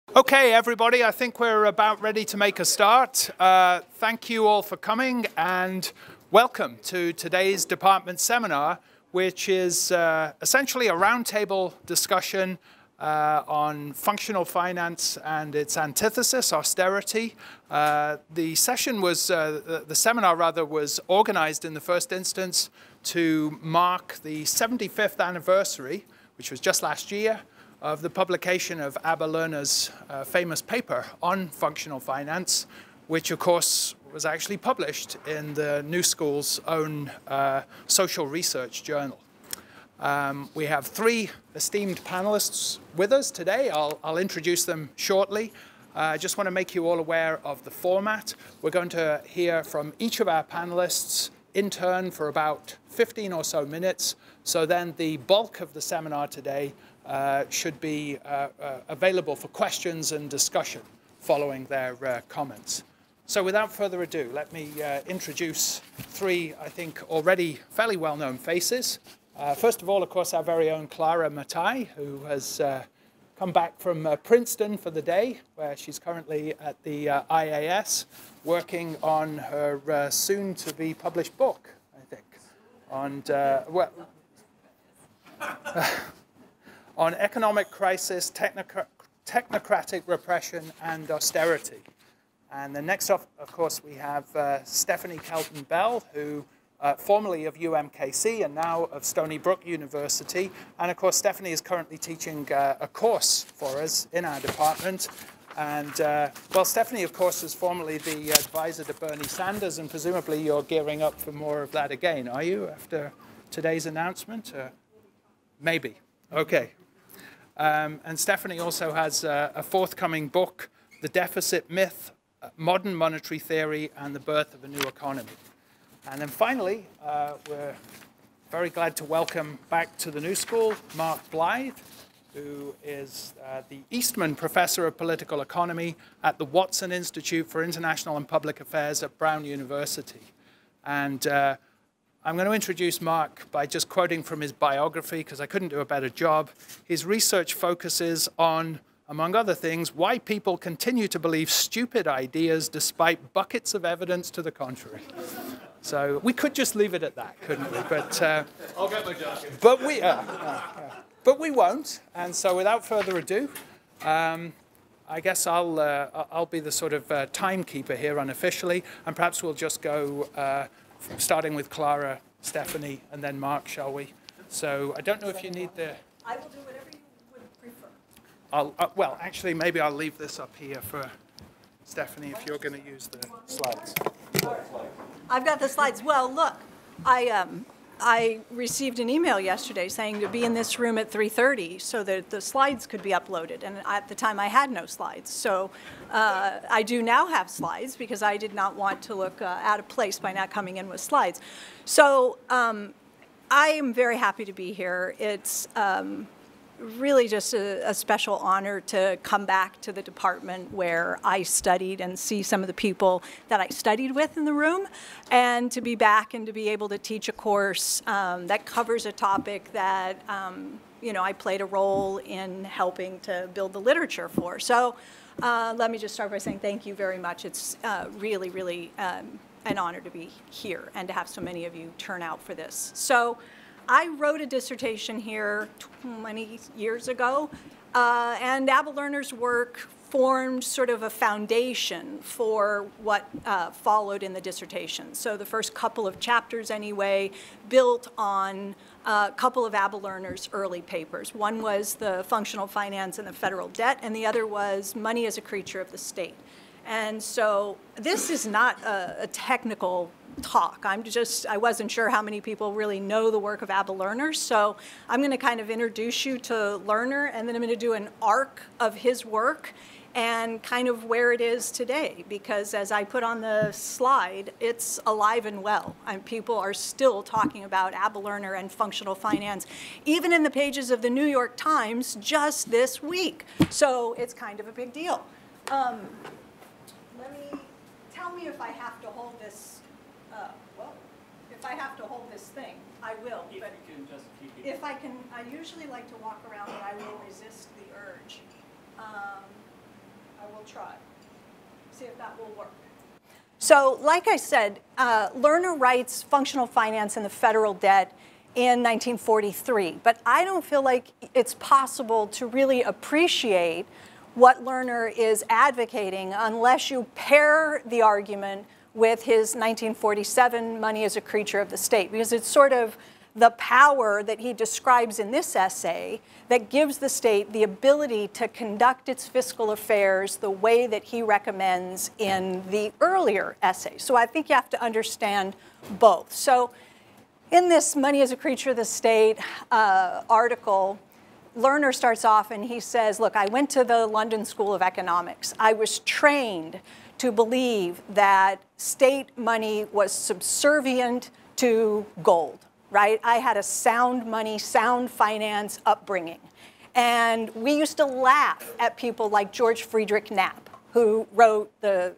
Okay, everybody, I think we're about ready to make a start. Thank you all for coming and welcome to today's department seminar, which is essentially a roundtable discussion on functional finance and its antithesis, austerity. The seminar was organized in the first instance to mark the 75th anniversary, which was just last year, of the publication of Lerner's famous paper on functional finance, which of course was actually published in the New School's own social research journal. We have three esteemed panelists with us today. I'll introduce them shortly. I just want to make you all aware of the format. We're going to hear from each of our panelists in turn for about 15 or so minutes. So then the bulk of the seminar today should be available for questions and discussion following their comments. So without further ado, let me introduce three, I think, already fairly well-known faces. First of all, of course, our very own Clara Mattei, who has come back from Princeton for the day, where she's currently at the IAS, working on her soon-to-be published book, I think, on economic crisis, technocratic repression, and austerity. And then next up, of course, we have Stephanie Kelton Bell, who formerly of UMKC and now of Stony Brook University. And of course, Stephanie is currently teaching a course for us in our department. And well, Stephanie, of course, was formerly the advisor to Bernie Sanders, and presumably you're gearing up for more of that again, are you, after today's announcement? Maybe. Okay. And Stephanie also has a forthcoming book, The Deficit Myth, Modern Monetary Theory and the Birth of a New Economy. And then finally, we're very glad to welcome back to the New School Mark Blyth, who is the Eastman Professor of Political Economy at the Watson Institute for International and Public Affairs at Brown University. And I'm going to introduce Mark by just quoting from his biography, because I couldn't do a better job. His research focuses on, among other things, why people continue to believe stupid ideas despite buckets of evidence to the contrary. So we could just leave it at that, couldn't we? But I'll get my jacket. But we won't. And so without further ado, I guess I'll be the sort of timekeeper here unofficially, and perhaps we'll just go starting with Clara, Stephanie, and then Mark, shall we? So I don't know if you need the... I will do whatever you would prefer. Well, actually, maybe I'll leave this up here for Stephanie if you're going to use the slides. I've got the slides. Well, look, I received an email yesterday saying to be in this room at 3:30 so that the slides could be uploaded. And at the time, I had no slides. So I do now have slides because I did not want to look out of place by not coming in with slides. So I am very happy to be here. It's really just a special honor to come back to the department where I studied and see some of the people that I studied with in the room, and to be back and to be able to teach a course that covers a topic that you know, I played a role in helping to build the literature for. So let me just start by saying thank you very much. It's really, really an honor to be here and to have so many of you turn out for this. So I wrote a dissertation here 20 years ago, and Lerner's work formed sort of a foundation for what followed in the dissertation. So the first couple of chapters, anyway, built on a couple of Lerner's early papers. One was the functional finance and the federal debt, and the other was money as a creature of the state. And so this is not a technical talk. I wasn't sure how many people really know the work of Lerner, so I'm going to kind of introduce you to Lerner, and then I'm going to do an arc of his work and kind of where it is today, because as I put on the slide, it's alive and well, and people are still talking about Lerner and functional finance, even in the pages of the New York Times just this week. So it's kind of a big deal. Tell me if I have to hold this. Well, if I have to hold this thing, I will. If but you can just keep it. if I can, I usually like to walk around, but I will resist the urge. I will try. See if that will work. So like I said, Lerner writes functional finance and the federal debt in 1943. But I don't feel like it's possible to really appreciate what Lerner is advocating unless you pair the argument with his 1947 money as a creature of the state, because it's sort of the power that he describes in this essay that gives the state the ability to conduct its fiscal affairs the way that he recommends in the earlier essay. So I think you have to understand both. So in this Money as a Creature of the State article, Lerner starts off and he says, look, I went to the London School of Economics. I was trained to believe that state money was subservient to gold, right? I had a sound money, sound finance upbringing. And we used to laugh at people like George Friedrich Knapp, who wrote the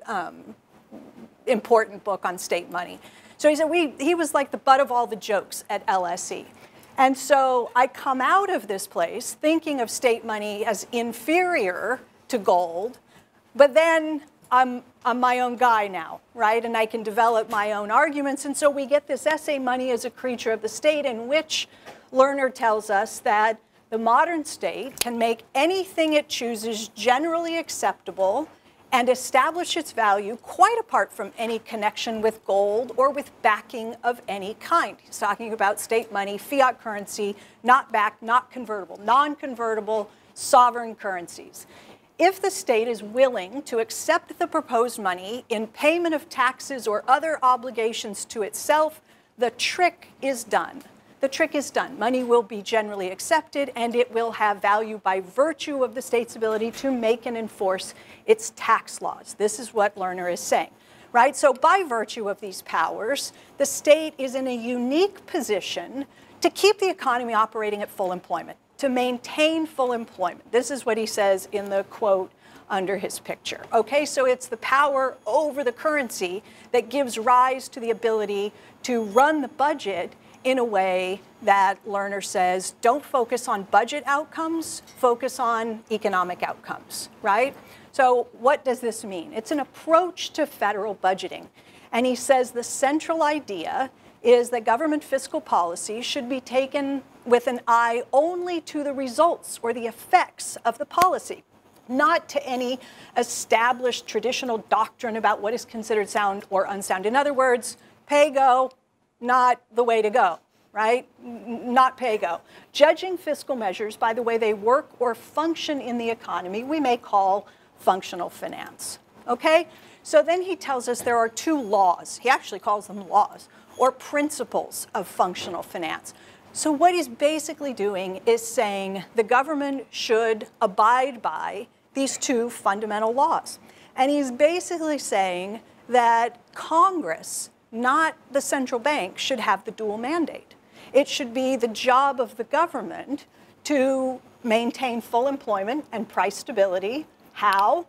important book on state money. So he said he was like the butt of all the jokes at LSE. And so I come out of this place thinking of state money as inferior to gold, but then I'm my own guy now, right? And I can develop my own arguments. And so we get this essay, Money as a Creature of the State, in which Lerner tells us that the modern state can make anything it chooses generally acceptable and establish its value quite apart from any connection with gold or with backing of any kind. He's talking about state money, fiat currency, not backed, not convertible, non-convertible sovereign currencies. If the state is willing to accept the proposed money in payment of taxes or other obligations to itself, the trick is done. The trick is done. Money will be generally accepted, and it will have value by virtue of the state's ability to make and enforce its tax laws. This is what Lerner is saying, right? So by virtue of these powers, the state is in a unique position to keep the economy operating at full employment, to maintain full employment. This is what he says in the quote under his picture. Okay, so it's the power over the currency that gives rise to the ability to run the budget in a way that Lerner says, don't focus on budget outcomes, focus on economic outcomes, right? So what does this mean? It's an approach to federal budgeting. And he says the central idea is that government fiscal policy should be taken with an eye only to the results or the effects of the policy, not to any established traditional doctrine about what is considered sound or unsound. In other words, pay-go, not the way to go, right? Not pay-go. Judging fiscal measures by the way they work or function in the economy, we may call functional finance, okay? So then he tells us there are two laws. He actually calls them laws, or principles of functional finance. So what he's basically doing is saying the government should abide by these two fundamental laws. And he's basically saying that Congress, not the central bank, should have the dual mandate. It should be the job of the government to maintain full employment and price stability. How?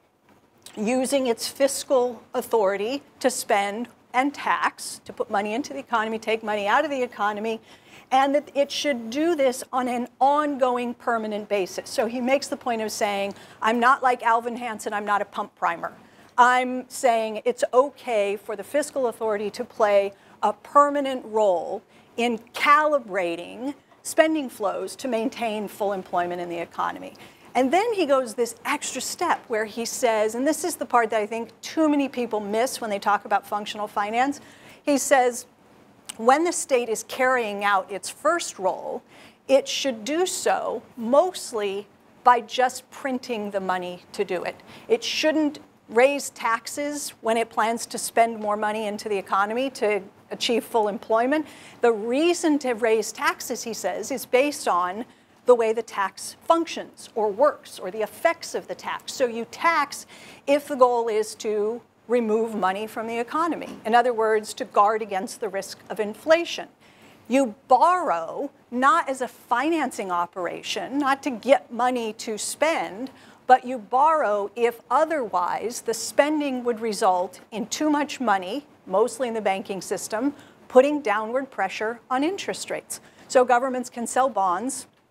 Using its fiscal authority to spend and tax, to put money into the economy, take money out of the economy, and that it should do this on an ongoing, permanent basis. So he makes the point of saying, I'm not like Alvin Hansen, I'm not a pump primer. I'm saying it's okay for the fiscal authority to play a permanent role in calibrating spending flows to maintain full employment in the economy. And then he goes this extra step where he says, and this is the part that I think too many people miss when they talk about functional finance, he says, when the state is carrying out its first role, it should do so mostly by just printing the money to do it. It shouldn't raise taxes when it plans to spend more money into the economy to achieve full employment. The reason to raise taxes, he says, is based on the way the tax functions or works or the effects of the tax. So you tax if the goal is to remove money from the economy. In other words, to guard against the risk of inflation. You borrow not as a financing operation, not to get money to spend, but you borrow if otherwise the spending would result in too much money, mostly in the banking system, putting downward pressure on interest rates. So governments can sell bonds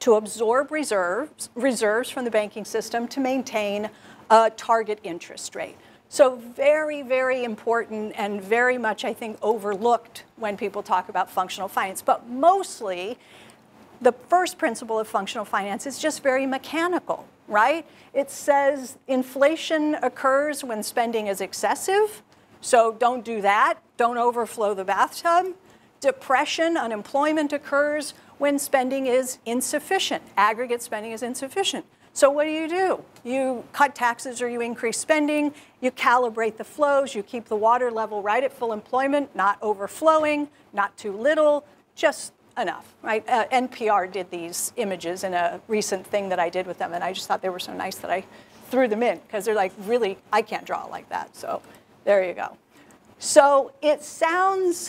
to absorb reserves from the banking system to maintain a target interest rate. So very, very important and very much, I think, overlooked when people talk about functional finance. But mostly, the first principle of functional finance is just very mechanical, right? It says inflation occurs when spending is excessive, so don't do that. Don't overflow the bathtub. Depression, unemployment occurs when spending is insufficient. Aggregate spending is insufficient. So what do? You cut taxes or you increase spending, you calibrate the flows, you keep the water level right at full employment, not overflowing, not too little, just enough, right? NPR did these images in a recent thing that I did with them, and I just thought they were so nice that I threw them in, because they're like, really, I can't draw like that, so there you go. So it sounds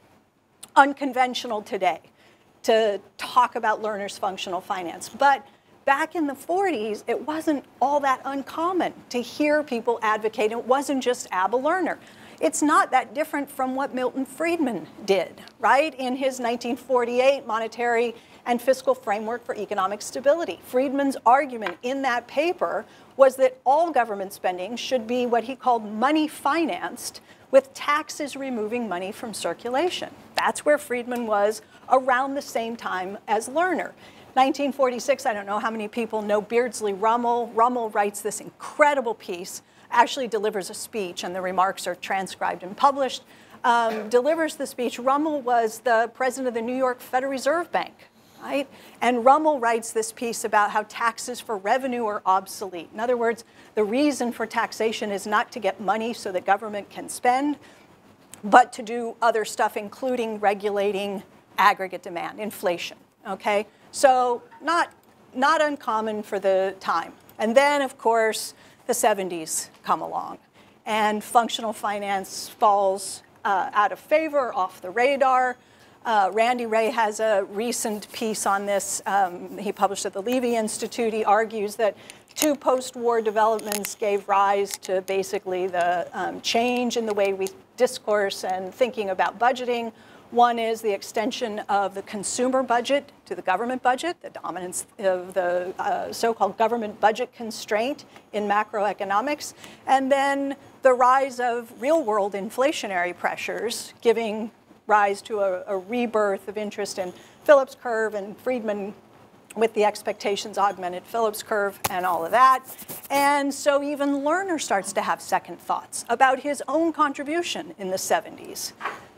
unconventional today to talk about Lerner's functional finance, but back in the 40s, it wasn't all that uncommon to hear people advocate. It wasn't just Abba Lerner. It's not that different from what Milton Friedman did, right? In his 1948 Monetary and Fiscal Framework for Economic Stability. Friedman's argument in that paper was that all government spending should be what he called money financed, with taxes removing money from circulation. That's where Friedman was around the same time as Lerner. 1946, I don't know how many people know Beardsley Rummel. Rummel writes this incredible piece, actually delivers a speech, and the remarks are transcribed and published, delivers the speech. Rummel was the president of the New York Federal Reserve Bank, right? And Rummel writes this piece about how taxes for revenue are obsolete. In other words, the reason for taxation is not to get money so that government can spend, but to do other stuff, including regulating aggregate demand, inflation, okay? So not uncommon for the time. And then, of course, the 70s come along, and functional finance falls out of favor, off the radar. Randy Ray has a recent piece on this. He published at the Levy Institute. He argues that two post-war developments gave rise to basically the change in the way we discourse and thinking about budgeting. One is the extension of the consumer budget to the government budget, the dominance of the so-called government budget constraint in macroeconomics, and then the rise of real-world inflationary pressures, giving rise to a rebirth of interest in Phillips curve, and Friedman with the expectations augmented Phillips curve and all of that. And so even Lerner starts to have second thoughts about his own contribution in the 70s.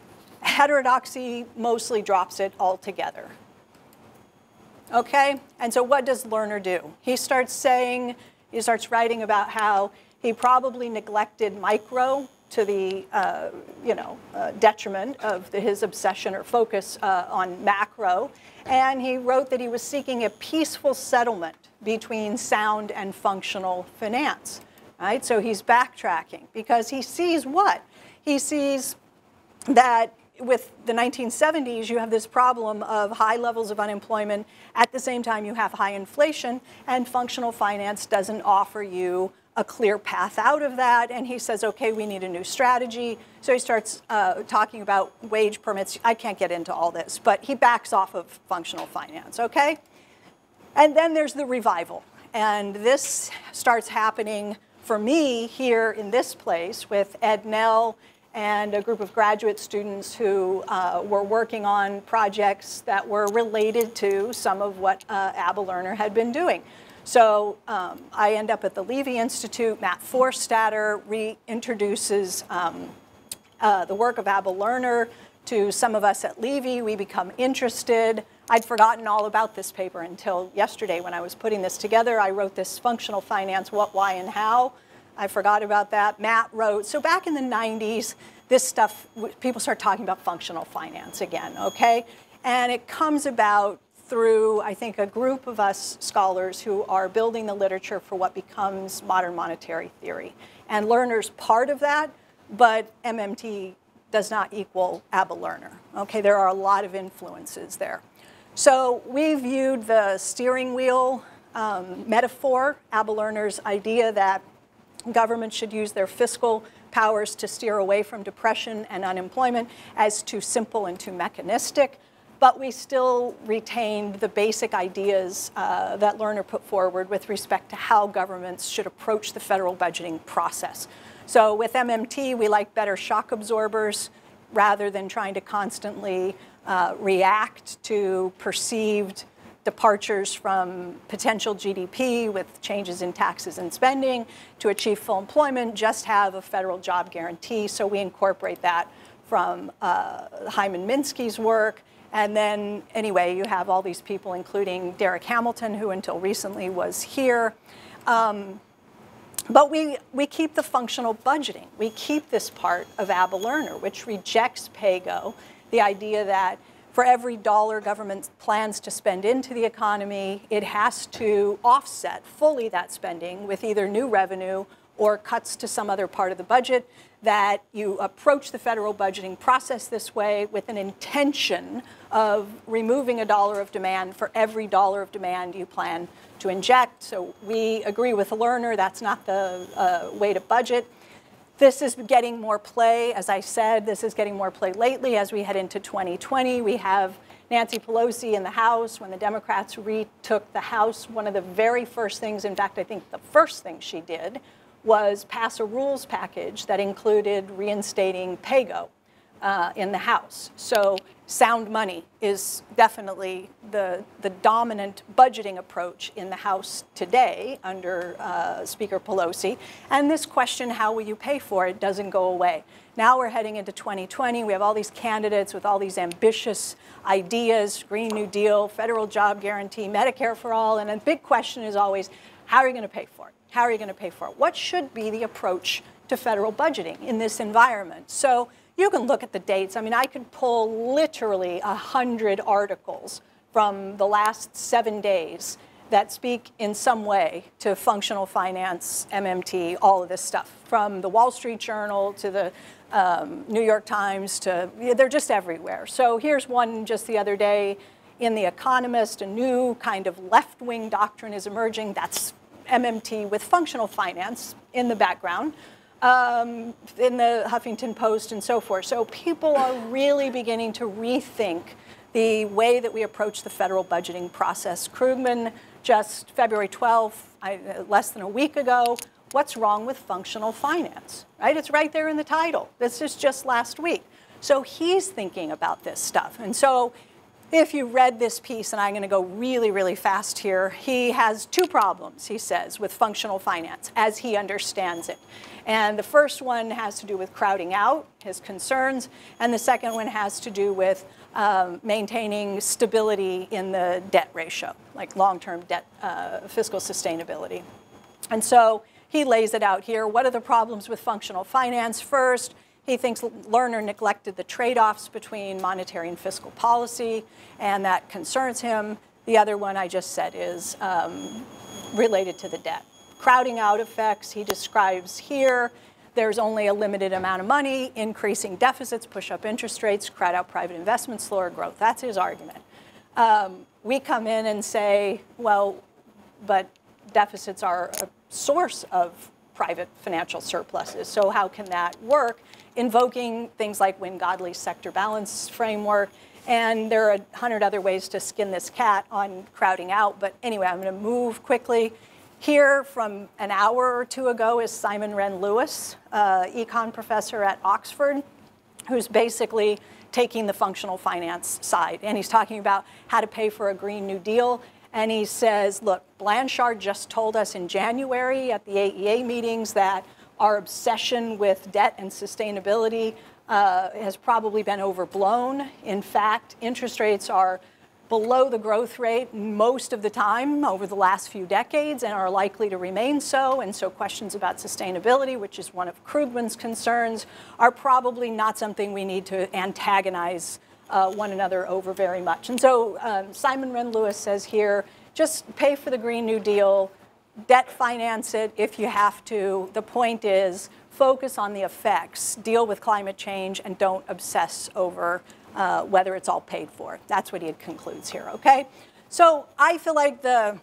Heterodoxy mostly drops it altogether. Okay? And so what does Lerner do? He starts writing about how he probably neglected micro to the detriment of his obsession or focus on macro. And he wrote that he was seeking a peaceful settlement between sound and functional finance. Right? So he's backtracking because he sees what? He sees that with the 1970s, you have this problem of high levels of unemployment. At the same time, you have high inflation, and functional finance doesn't offer you a clear path out of that. And he says, okay, we need a new strategy. So he starts talking about wage permits. I can't get into all this, but he backs off of functional finance, okay? And then there's the revival. And this starts happening for me here in this place with Ed Nell and a group of graduate students who were working on projects that were related to some of what Abba Lerner had been doing. So I end up at the Levy Institute. Matt Forstater reintroduces the work of Abba Lerner to some of us at Levy. We become interested. I'd forgotten all about this paper until yesterday when I was putting this together. I wrote this functional finance, what, why, and how. I forgot about that. Matt wrote, so back in the 90s, this stuff, people start talking about functional finance again, okay? And it comes about through, I think, a group of us scholars who are building the literature for what becomes modern monetary theory. And Lerner's part of that, but MMT does not equal Abba Lerner, okay? There are a lot of influences there. So we viewed the steering wheel metaphor, Abba Lerner's idea that government should use their fiscal powers to steer away from depression and unemployment as too simple and too mechanistic. but we still retained the basic ideas that Lerner put forward with respect to how governments should approach the federal budgeting process. So with MMT, we like better shock absorbers rather than trying to constantly react to perceived departures from potential GDP with changes in taxes and spending. To achieve full employment, just have a federal job guarantee. So we incorporate that from Hyman Minsky's work. And then, anyway, you have all these people, including Derek Hamilton, who until recently was here. But we keep the functional budgeting. We keep this part of Lerner, which rejects pay-go, the idea that for every dollar government plans to spend into the economy, it has to offset fully that spending with either new revenue or cuts to some other part of the budget, that you approach the federal budgeting process this way with an intention of removing a dollar of demand for every dollar of demand you plan to inject. So we agree with Lerner, that's not the way to budget. This is getting more play. As I said, this is getting more play lately as we head into 2020. We have Nancy Pelosi in the House. When the Democrats retook the House, one of the very first things, in fact, I think the first thing she did, was pass a rules package that included reinstating pay-go in the House. So sound money is definitely the dominant budgeting approach in the House today under Speaker Pelosi. And this question, how will you pay for it, doesn't go away. Now we're heading into 2020. We have all these candidates with all these ambitious ideas, Green New Deal, federal job guarantee, Medicare for all. And a big question is always, how are you going to pay for it? How are you going to pay for it? What should be the approach to federal budgeting in this environment? So you can look at the dates. I mean, I could pull literally 100 articles from the last 7 days that speak in some way to functional finance, MMT, all of this stuff, from the Wall Street Journal to the New York Times to, they're just everywhere. So here's one just the other day in The Economist, a new kind of left-wing doctrine is emerging. That's MMT with functional finance in the background. In the Huffington Post and so forth. So people are really beginning to rethink the way that we approach the federal budgeting process. Krugman, just February 12th, less than a week ago, what's wrong with functional finance, right? It's right there in the title. This is just last week. So he's thinking about this stuff. And so if you read this piece, and I'm going to go really, really fast here, he has two problems, he says, with functional finance as he understands it. And the first one has to do with crowding out, his concerns, and the second one has to do with maintaining stability in the debt ratio, like long-term debt, fiscal sustainability. And so he lays it out here. What are the problems with functional finance? First, he thinks Lerner neglected the trade-offs between monetary and fiscal policy, and that concerns him. The other one I just said is related to the debt. Crowding out effects, he describes here. There's only a limited amount of money. Increasing deficits push up interest rates, crowd out private investment, slower growth. That's his argument. We come in and say, well, but deficits are a source of private financial surpluses. So how can that work? Invoking things like Wynne Godley's sector balance framework. And there are 100 other ways to skin this cat on crowding out. But anyway, I'm going to move quickly. Here from an hour or two ago is Simon Wren-Lewis, econ professor at Oxford, who's basically taking the functional finance side. And he's talking about how to pay for a Green New Deal. And he says, look, Blanchard just told us in January at the AEA meetings that our obsession with debt and sustainability has probably been overblown. In fact, interest rates are below the growth rate most of the time over the last few decades and are likely to remain so. And so questions about sustainability, which is one of Krugman's concerns, are probably not something we need to antagonize one another over very much. And so Simon Wren-Lewis says here, just pay for the Green New Deal, debt finance it if you have to. The point is focus on the effects, deal with climate change, and don't obsess over whether it's all paid for. That's what he concludes here, okay? So I feel like the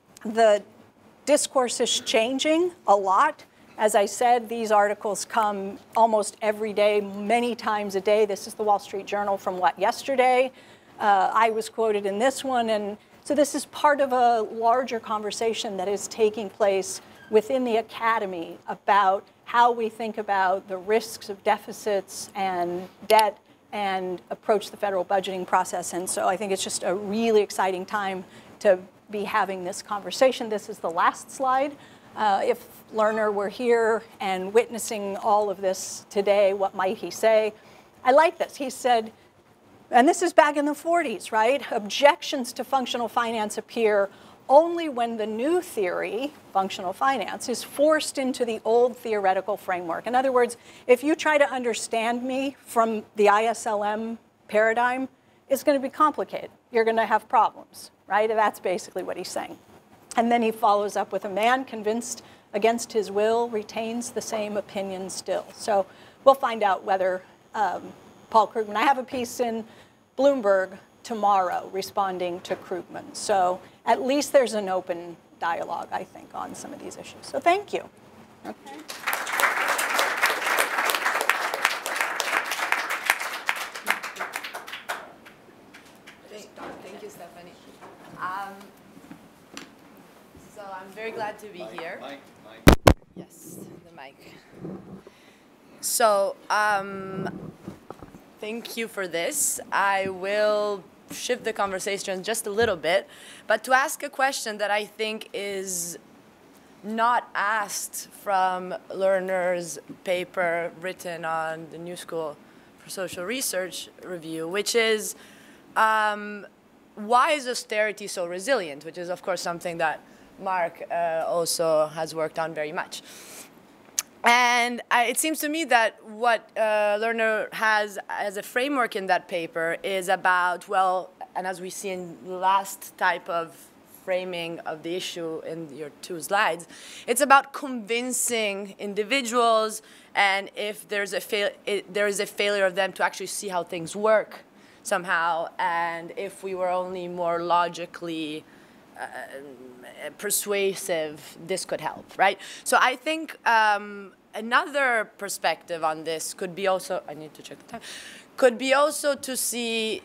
discourse is changing a lot. As I said, these articles come almost every day, many times a day. This is the Wall Street Journal from what, yesterday? I was quoted in this one. And so this is part of a larger conversation that is taking place within the academy about how we think about the risks of deficits and debt and approach the federal budgeting process. And so I think it's just a really exciting time to be having this conversation. This is the last slide. If Lerner were here and witnessing all of this today, what might he say? I like this. He said, and this is back in the 40s, right? Objections to functional finance appear only when the new theory, functional finance, is forced into the old theoretical framework. In other words, if you try to understand me from the ISLM paradigm, it's going to be complicated. You're going to have problems, right? That's basically what he's saying. And then he follows up with a man convinced against his will retains the same opinion still. So we'll find out whether Paul Krugman, I have a piece in Bloomberg tomorrow responding to Krugman. So at least there's an open dialogue, I think, on some of these issues. So thank you. Okay. Thank you, Stephanie. So I'm very glad to be here. Mike. Yes, the mic. So thank you for this. I will shift the conversation just a little bit, but to ask a question that I think is not asked from Lerner's paper written on the New School for Social Research review, which is why is austerity so resilient, which is, of course, something that Mark also has worked on very much. And it seems to me that what Lerner has as a framework in that paper is about, well, and as we see in the last type of framing of the issue in your two slides, it's about convincing individuals, and if there's there is a failure of them to actually see how things work somehow, and if we were only more logically persuasive, this could help, right? So I think another perspective on this could be also, I need to check the time, could be also to see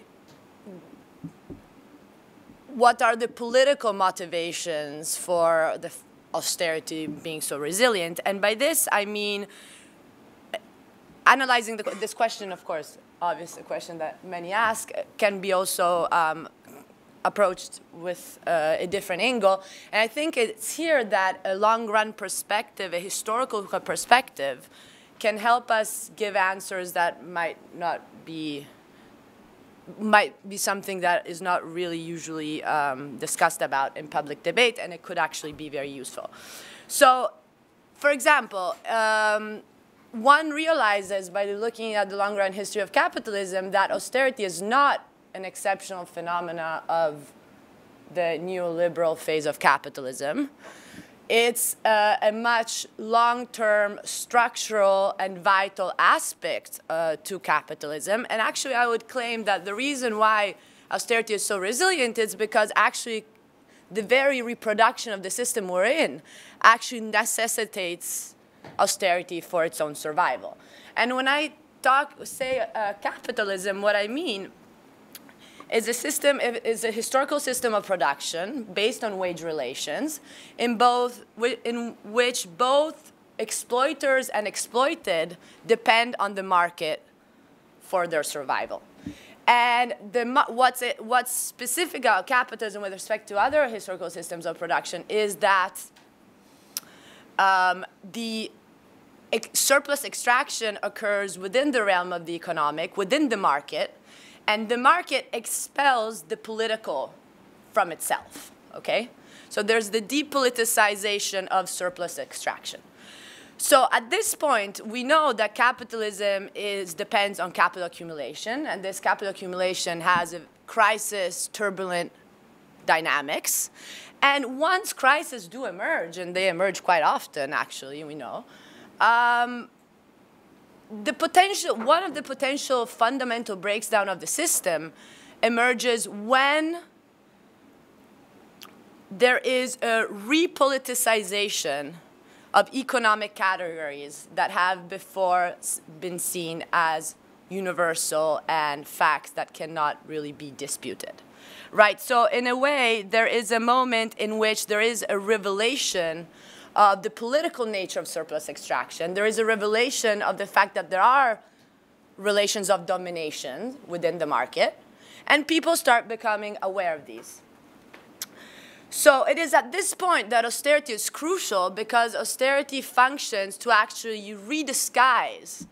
what are the political motivations for the austerity being so resilient. And by this, I mean analyzing this question, of course, obviously a question that many ask, can be also approached with a different angle. And I think it's here that a long-run perspective, a historical perspective, can help us give answers that might be something that is not really usually discussed about in public debate, and it could actually be very useful. So, for example, one realizes by looking at the long-run history of capitalism that austerity is not an exceptional phenomena of the neoliberal phase of capitalism. It's a much long-term structural and vital aspect to capitalism. And actually, I would claim that the reason why austerity is so resilient is because actually the very reproduction of the system we're in actually necessitates austerity for its own survival. And when I say capitalism, what I mean is a historical system of production based on wage relations in which both exploiters and exploited depend on the market for their survival. And what's specific about capitalism with respect to other historical systems of production is that the surplus extraction occurs within the realm of the economic, within the market, and the market expels the political from itself, okay? So there's the depoliticization of surplus extraction. So at this point, we know that capitalism depends on capital accumulation, and this capital accumulation has a crisis, turbulent dynamics. And once crises do emerge, and they emerge quite often, actually, we know, one of the potential fundamental breakdown of the system emerges when there is a repoliticization of economic categories that have before been seen as universal and facts that cannot really be disputed. Right, so in a way, there is a moment in which there is a revelation of the political nature of surplus extraction. There is a revelation of the fact that there are relations of domination within the market, and people start becoming aware of these. So it is at this point that austerity is crucial, because austerity functions to actually redisguise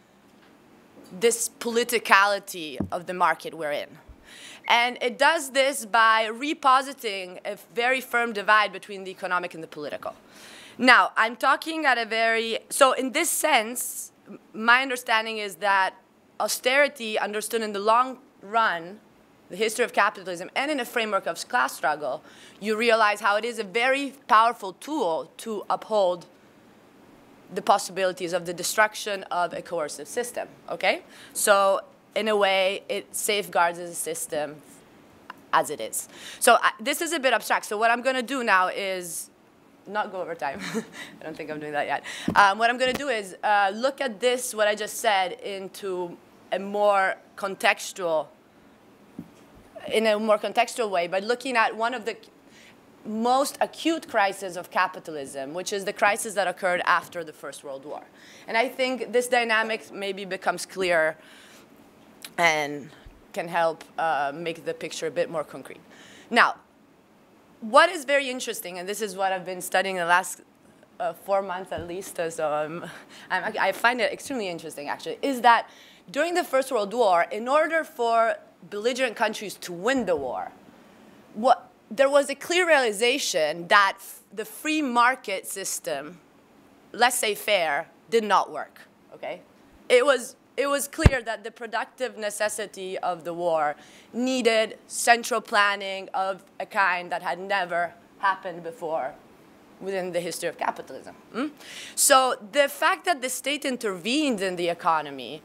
this politicality of the market we're in. And it does this by repositing a very firm divide between the economic and the political. Now, I'm talking at a very, so in this sense, my understanding is that austerity, understood in the long run, the history of capitalism, and in a framework of class struggle, you realize how it is a very powerful tool to uphold the possibilities of the destruction of a coercive system, okay? So in a way, it safeguards the system as it is. So this is a bit abstract. So what I'm going to do now is not go over time. I don't think I'm doing that yet. What I'm going to do is look at this, what I just said, into a more contextual, in a more contextual way, by looking at one of the most acute crises of capitalism, which is the crisis that occurred after the First World War. And I think this dynamic maybe becomes clearer and can help make the picture a bit more concrete. Now, what is very interesting, and this is what I've been studying the last 4 months at least, so I find it extremely interesting, actually, is that during the First World War, in order for belligerent countries to win the war, there was a clear realization that the free market system, laissez-faire, did not work, okay? It was clear that the productive necessity of the war needed central planning of a kind that had never happened before within the history of capitalism. So the fact that the state intervened in the economy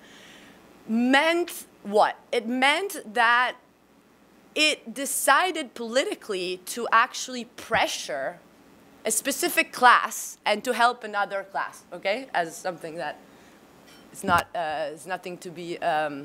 meant what? It meant that it decided politically to actually pressure a specific class and to help another class, okay? As something that it's nothing to be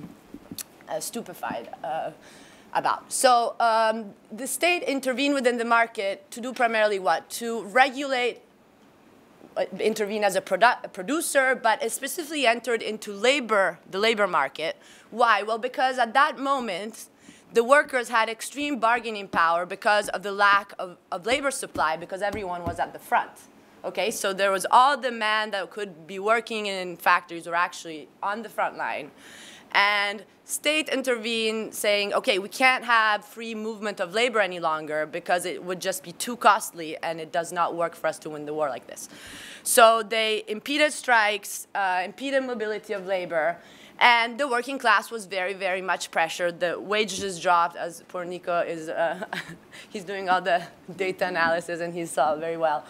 stupefied about. So the state intervened within the market to do primarily what? To regulate, intervene as a producer, but it specifically entered into the labor market. Why? Well, because at that moment, the workers had extreme bargaining power because of the lack of labor supply, because everyone was at the front. Okay, so there was all the men that could be working in factories were actually on the front line. And state intervened saying, okay, we can't have free movement of labor any longer because it would just be too costly and it does not work for us to win the war like this. So they impeded strikes, impeded mobility of labor, and the working class was very, very much pressured. The wages dropped, as poor Nico is, he's doing all the data analysis and he saw very well.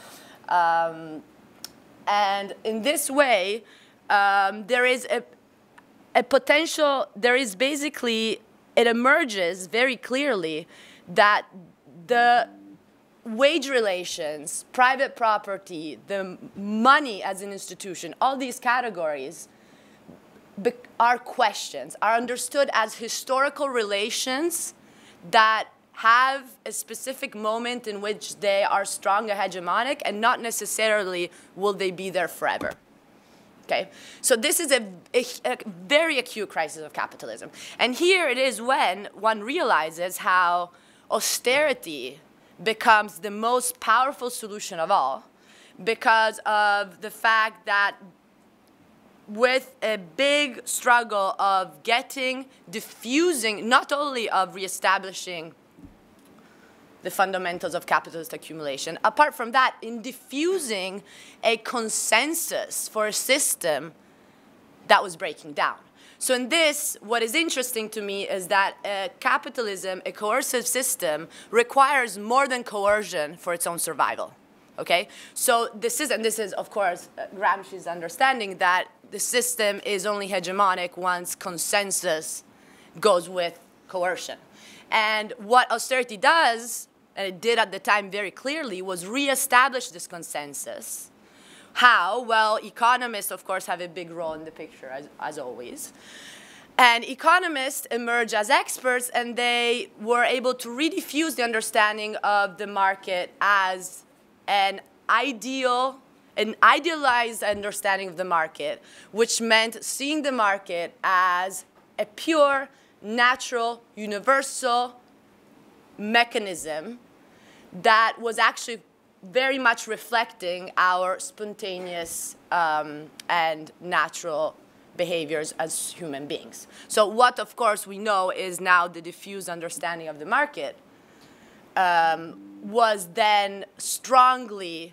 And in this way, there is a potential, there is basically, it emerges very clearly that the wage relations, private property, the money as an institution, all these categories are questions, are understood as historical relations that have a specific moment in which they are strong or hegemonic, and not necessarily will they be there forever. Okay? So this is a very acute crisis of capitalism. And here it is when one realizes how austerity becomes the most powerful solution of all, because of the fact that with a big struggle of diffusing, not only of reestablishing the fundamentals of capitalist accumulation, apart from that, in diffusing a consensus for a system that was breaking down. So in this, what is interesting to me is that capitalism, a coercive system, requires more than coercion for its own survival. Okay? So this is, of course, Gramsci's understanding that the system is only hegemonic once consensus goes with coercion. And what austerity does, and it did at the time very clearly, was reestablish this consensus. How? Well, economists, of course, have a big role in the picture, as always. And economists emerge as experts, and they were able to redifuse the understanding of the market as an idealized understanding of the market, which meant seeing the market as a pure, natural, universal mechanism that was actually very much reflecting our spontaneous and natural behaviors as human beings. So what, of course, we know is now the diffused understanding of the market was then strongly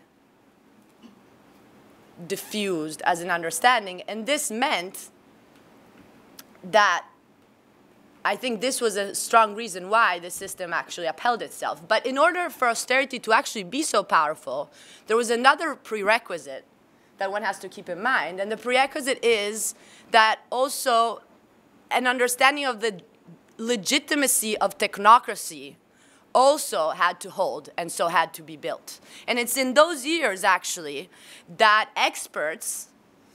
diffused as an understanding. And this meant that I think this was a strong reason why the system actually upheld itself. But in order for austerity to actually be so powerful, there was another prerequisite that one has to keep in mind. And the prerequisite is that also an understanding of the legitimacy of technocracy also had to hold and so had to be built. And it's in those years, actually, that experts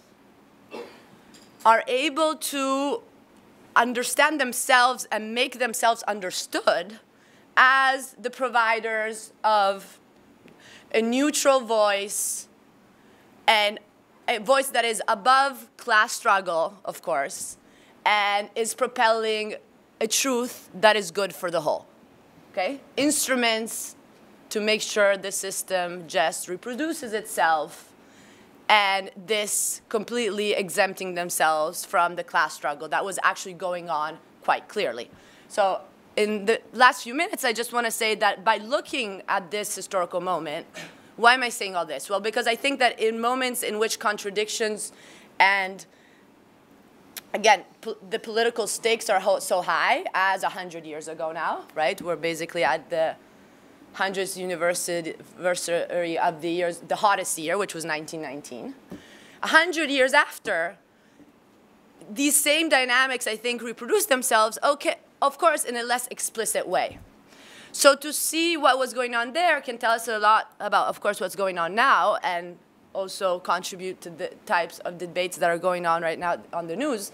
are able to understand themselves and make themselves understood as the providers of a neutral voice, and a voice that is above class struggle, of course, and is propelling a truth that is good for the whole. Okay? Instruments to make sure the system just reproduces itself, and this completely exempting themselves from the class struggle that was actually going on quite clearly. So in the last few minutes, I just want to say that by looking at this historical moment, why am I saying all this? Well, because I think that in moments in which contradictions and, again, the political stakes are so high, as 100 years ago now, right? We're basically at the 100th anniversary of the hottest year, which was 1919. 100 years after, these same dynamics, I think, reproduce themselves, okay, of course, in a less explicit way. So to see what was going on there can tell us a lot about, of course, what's going on now, and also contribute to the types of debates that are going on right now on the news.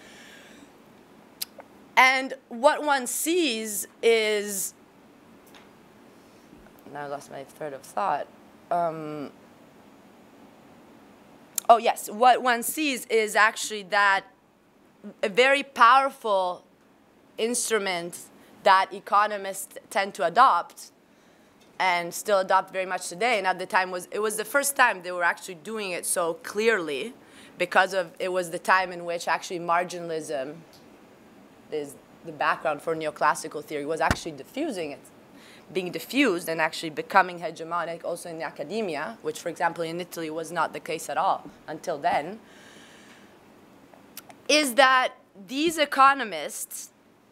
And what one sees is, now I lost my thread of thought. Oh, yes. What one sees is actually that a very powerful instrument that economists tend to adopt, and still adopt very much today, and at the time it was the first time they were actually doing it so clearly, because it was the time in which actually marginalism is the background for neoclassical theory, was actually being diffused and actually becoming hegemonic also in the academia, which, for example, in Italy was not the case at all until then, is that these economists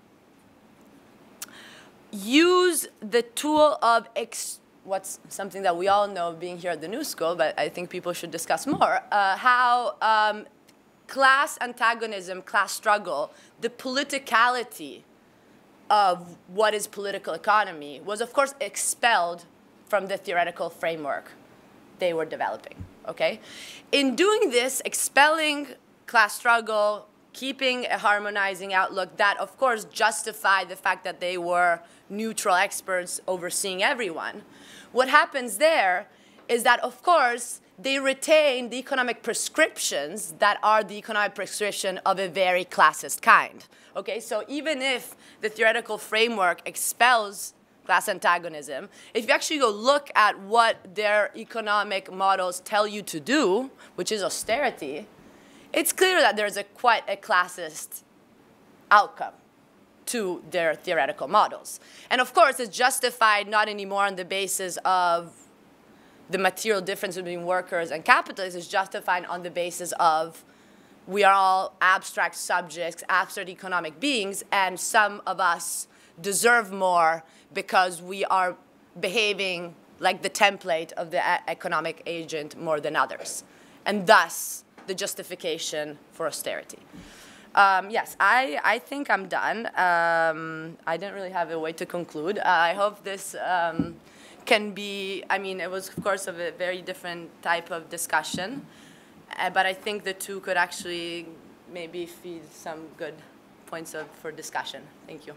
use the tool of what's something that we all know being here at the New School, but I think people should discuss more, how class antagonism, class struggle, the politicality of what is political economy was, of course, expelled from the theoretical framework they were developing, okay? In doing this, expelling class struggle, keeping a harmonizing outlook that, of course, justified the fact that they were neutral experts overseeing everyone, what happens there is that, of course, they retain the economic prescriptions that are the economic prescription of a very classist kind. Okay, so even if the theoretical framework expels class antagonism, if you actually go look at what their economic models tell you to do, which is austerity, it's clear that there's quite a classist outcome to their theoretical models. And of course, it's justified not anymore on the basis of the material difference between workers and capitalists, is justified on the basis of we are all abstract subjects, abstract economic beings, and some of us deserve more because we are behaving like the template of the economic agent more than others. And thus, the justification for austerity. Yes, I think I'm done. I didn't really have a way to conclude. I hope this can be, I mean, it was, of course, of a very different type of discussion, but I think the two could actually maybe feed some good points. points for discussion. Thank you.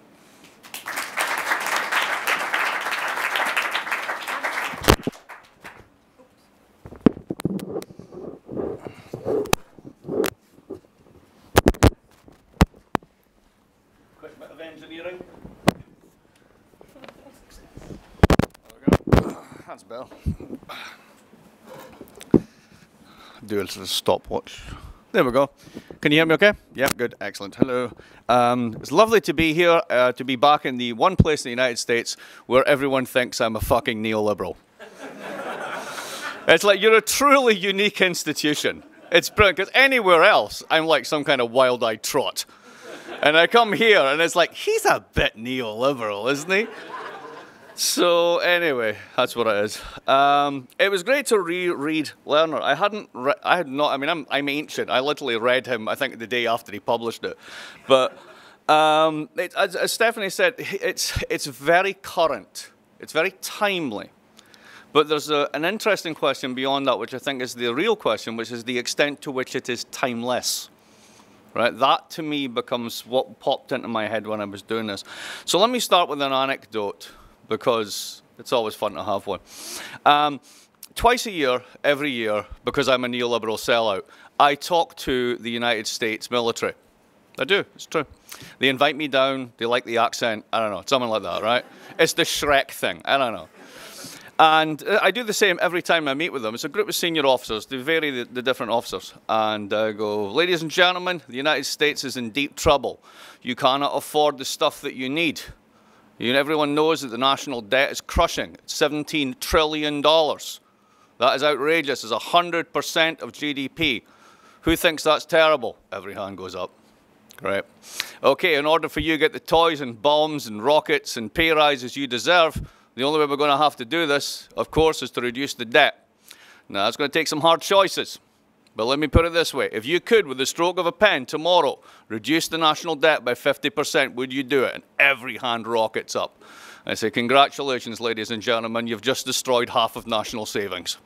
Quick bit of engineering. That's better. Do a little stopwatch. There we go. Can you hear me okay? Yeah, good, excellent. Hello. It's lovely to be here, to be back in the one place in the United States where everyone thinks I'm a fucking neoliberal. It's like you're a truly unique institution. It's brilliant, because anywhere else, I'm like some kind of wild-eyed trot. And I come here, and it's like, he's a bit neoliberal, isn't he? So anyway, that's what it is. It was great to reread Lerner. I'm ancient. I literally read him, I think, the day after he published it. But as Stephanie said, it's very current. It's very timely. But there's an interesting question beyond that, which I think is the real question, which is the extent to which it is timeless. Right? That, to me, becomes what popped into my head when I was doing this. So let me start with an anecdote, because it's always fun to have one. Twice a year, every year, because I'm a neoliberal sellout, I talk to the United States military. I do, it's true. They invite me down, they like the accent, I don't know, something like that, right? It's the Shrek thing, I don't know. And I do the same every time I meet with them. It's a group of senior officers. They vary the different officers. And I go, ladies and gentlemen, the United States is in deep trouble. You cannot afford the stuff that you need. Everyone knows that the national debt is crushing. It's $17 trillion. That is outrageous. It's 100% of GDP. Who thinks that's terrible? Every hand goes up. Great. Okay, in order for you to get the toys and bombs and rockets and pay rises you deserve, the only way we're going to have to do this, of course, is to reduce the debt. Now, that's going to take some hard choices. But let me put it this way. If you could, with the stroke of a pen, tomorrow, reduce the national debt by 50%, would you do it? And every hand rockets up. I say, congratulations, ladies and gentlemen, you've just destroyed half of national savings.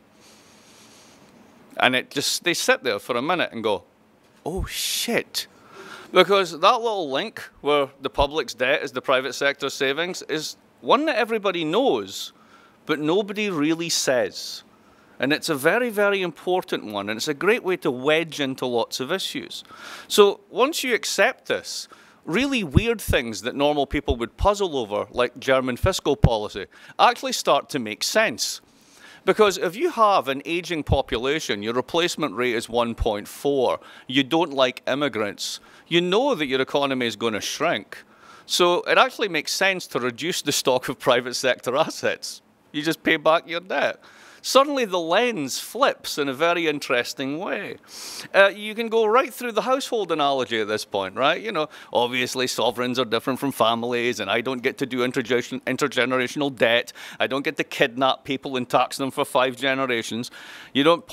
And they sit there for a minute and go, oh, shit. Because that little link where the public's debt is the private sector's savings is one that everybody knows, but nobody really says. And it's a very, very important one, and it's a great way to wedge into lots of issues. So once you accept this, really weird things that normal people would puzzle over, like German fiscal policy, actually start to make sense. Because if you have an aging population, your replacement rate is 1.4, you don't like immigrants, you know that your economy is going to shrink. So it actually makes sense to reduce the stock of private sector assets. You just pay back your debt. Suddenly the lens flips in a very interesting way. You can go right through the household analogy at this point, right? You know, obviously sovereigns are different from families, and I don't get to do intergenerational debt. I don't get to kidnap people and tax them for 5 generations. You do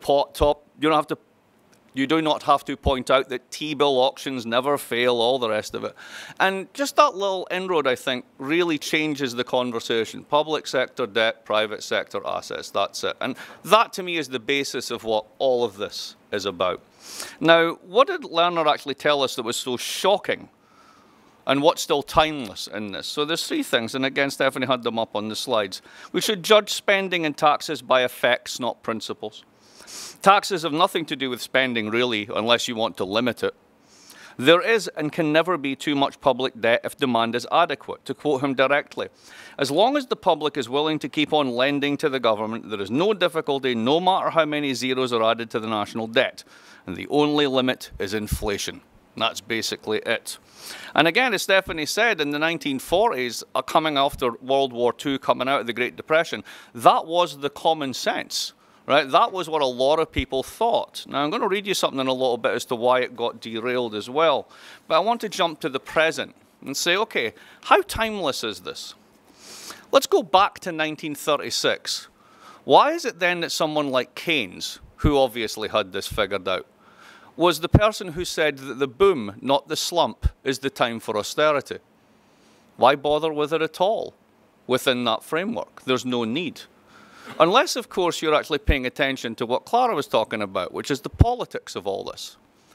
not have to point out that T-bill auctions never fail, all the rest of it. And just that little inroad, I think, really changes the conversation. Public sector debt, private sector assets, that's it. And that, to me, is the basis of what all of this is about. Now, what did Lerner actually tell us that was so shocking? And what's still timeless in this? So there's 3 things, and again, Stephanie had them up on the slides. We should judge spending and taxes by effects, not principles. Taxes have nothing to do with spending, really, unless you want to limit it. There is and can never be too much public debt if demand is adequate, to quote him directly. As long as the public is willing to keep on lending to the government, there is no difficulty, no matter how many zeros are added to the national debt. And the only limit is inflation. That's basically it. And again, as Stephanie said, in the 1940s, coming after World War II, coming out of the Great Depression, that was the common sense. Right? That was what a lot of people thought. Now, I'm going to read you something in a little bit as to why it got derailed as well. But I want to jump to the present and say, okay, how timeless is this? Let's go back to 1936. Why is it then that someone like Keynes, who obviously had this figured out, was the person who said that the boom, not the slump, is the time for austerity? Why bother with it at all within that framework? There's no need. Unless, of course, you're actually paying attention to what Clara was talking about, which is the politics of all this.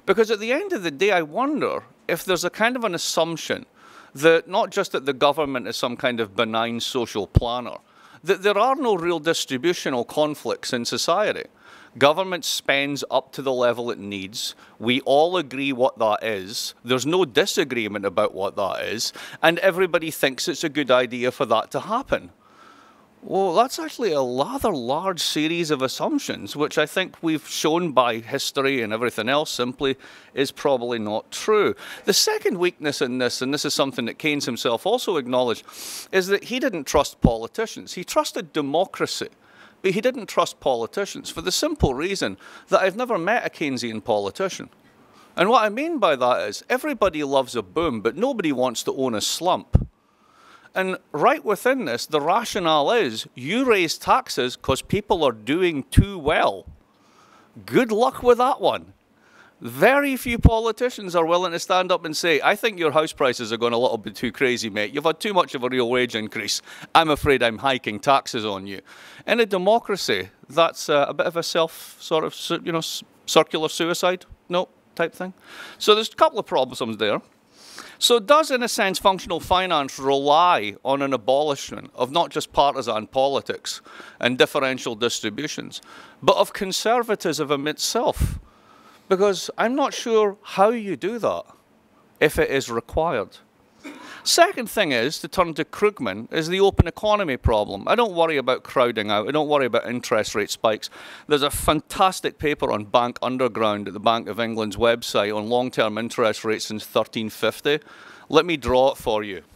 Because at the end of the day, I wonder if there's a kind of an assumption that not just that the government is some kind of benign social planner, that there are no real distributional conflicts in society. Government spends up to the level it needs. We all agree what that is. There's no disagreement about what that is. And everybody thinks it's a good idea for that to happen. Well, that's actually a rather large series of assumptions, which I think we've shown by history and everything else simply is probably not true. The second weakness in this, and this is something that Keynes himself also acknowledged, is that he didn't trust politicians. He trusted democracy, but he didn't trust politicians for the simple reason that I've never met a Keynesian politician. And what I mean by that is everybody loves a boom, but nobody wants to own a slump. And right within this, the rationale is you raise taxes because people are doing too well. Good luck with that one. Very few politicians are willing to stand up and say, I think your house prices are going a little bit too crazy, mate. You've had too much of a real wage increase. I'm afraid I'm hiking taxes on you. In a democracy, that's a bit of a circular suicide, no, type thing. So there's a couple of problems there. So does, in a sense, functional finance rely on an abolishment of not just partisan politics and differential distributions, but of conservatism itself? Because I'm not sure how you do that if it is required. Second thing is, to turn to Krugman, is the open economy problem. I don't worry about crowding out. I don't worry about interest rate spikes. There's a fantastic paper on Bank Underground at the Bank of England's website on long-term interest rates since 1350. Let me draw it for you.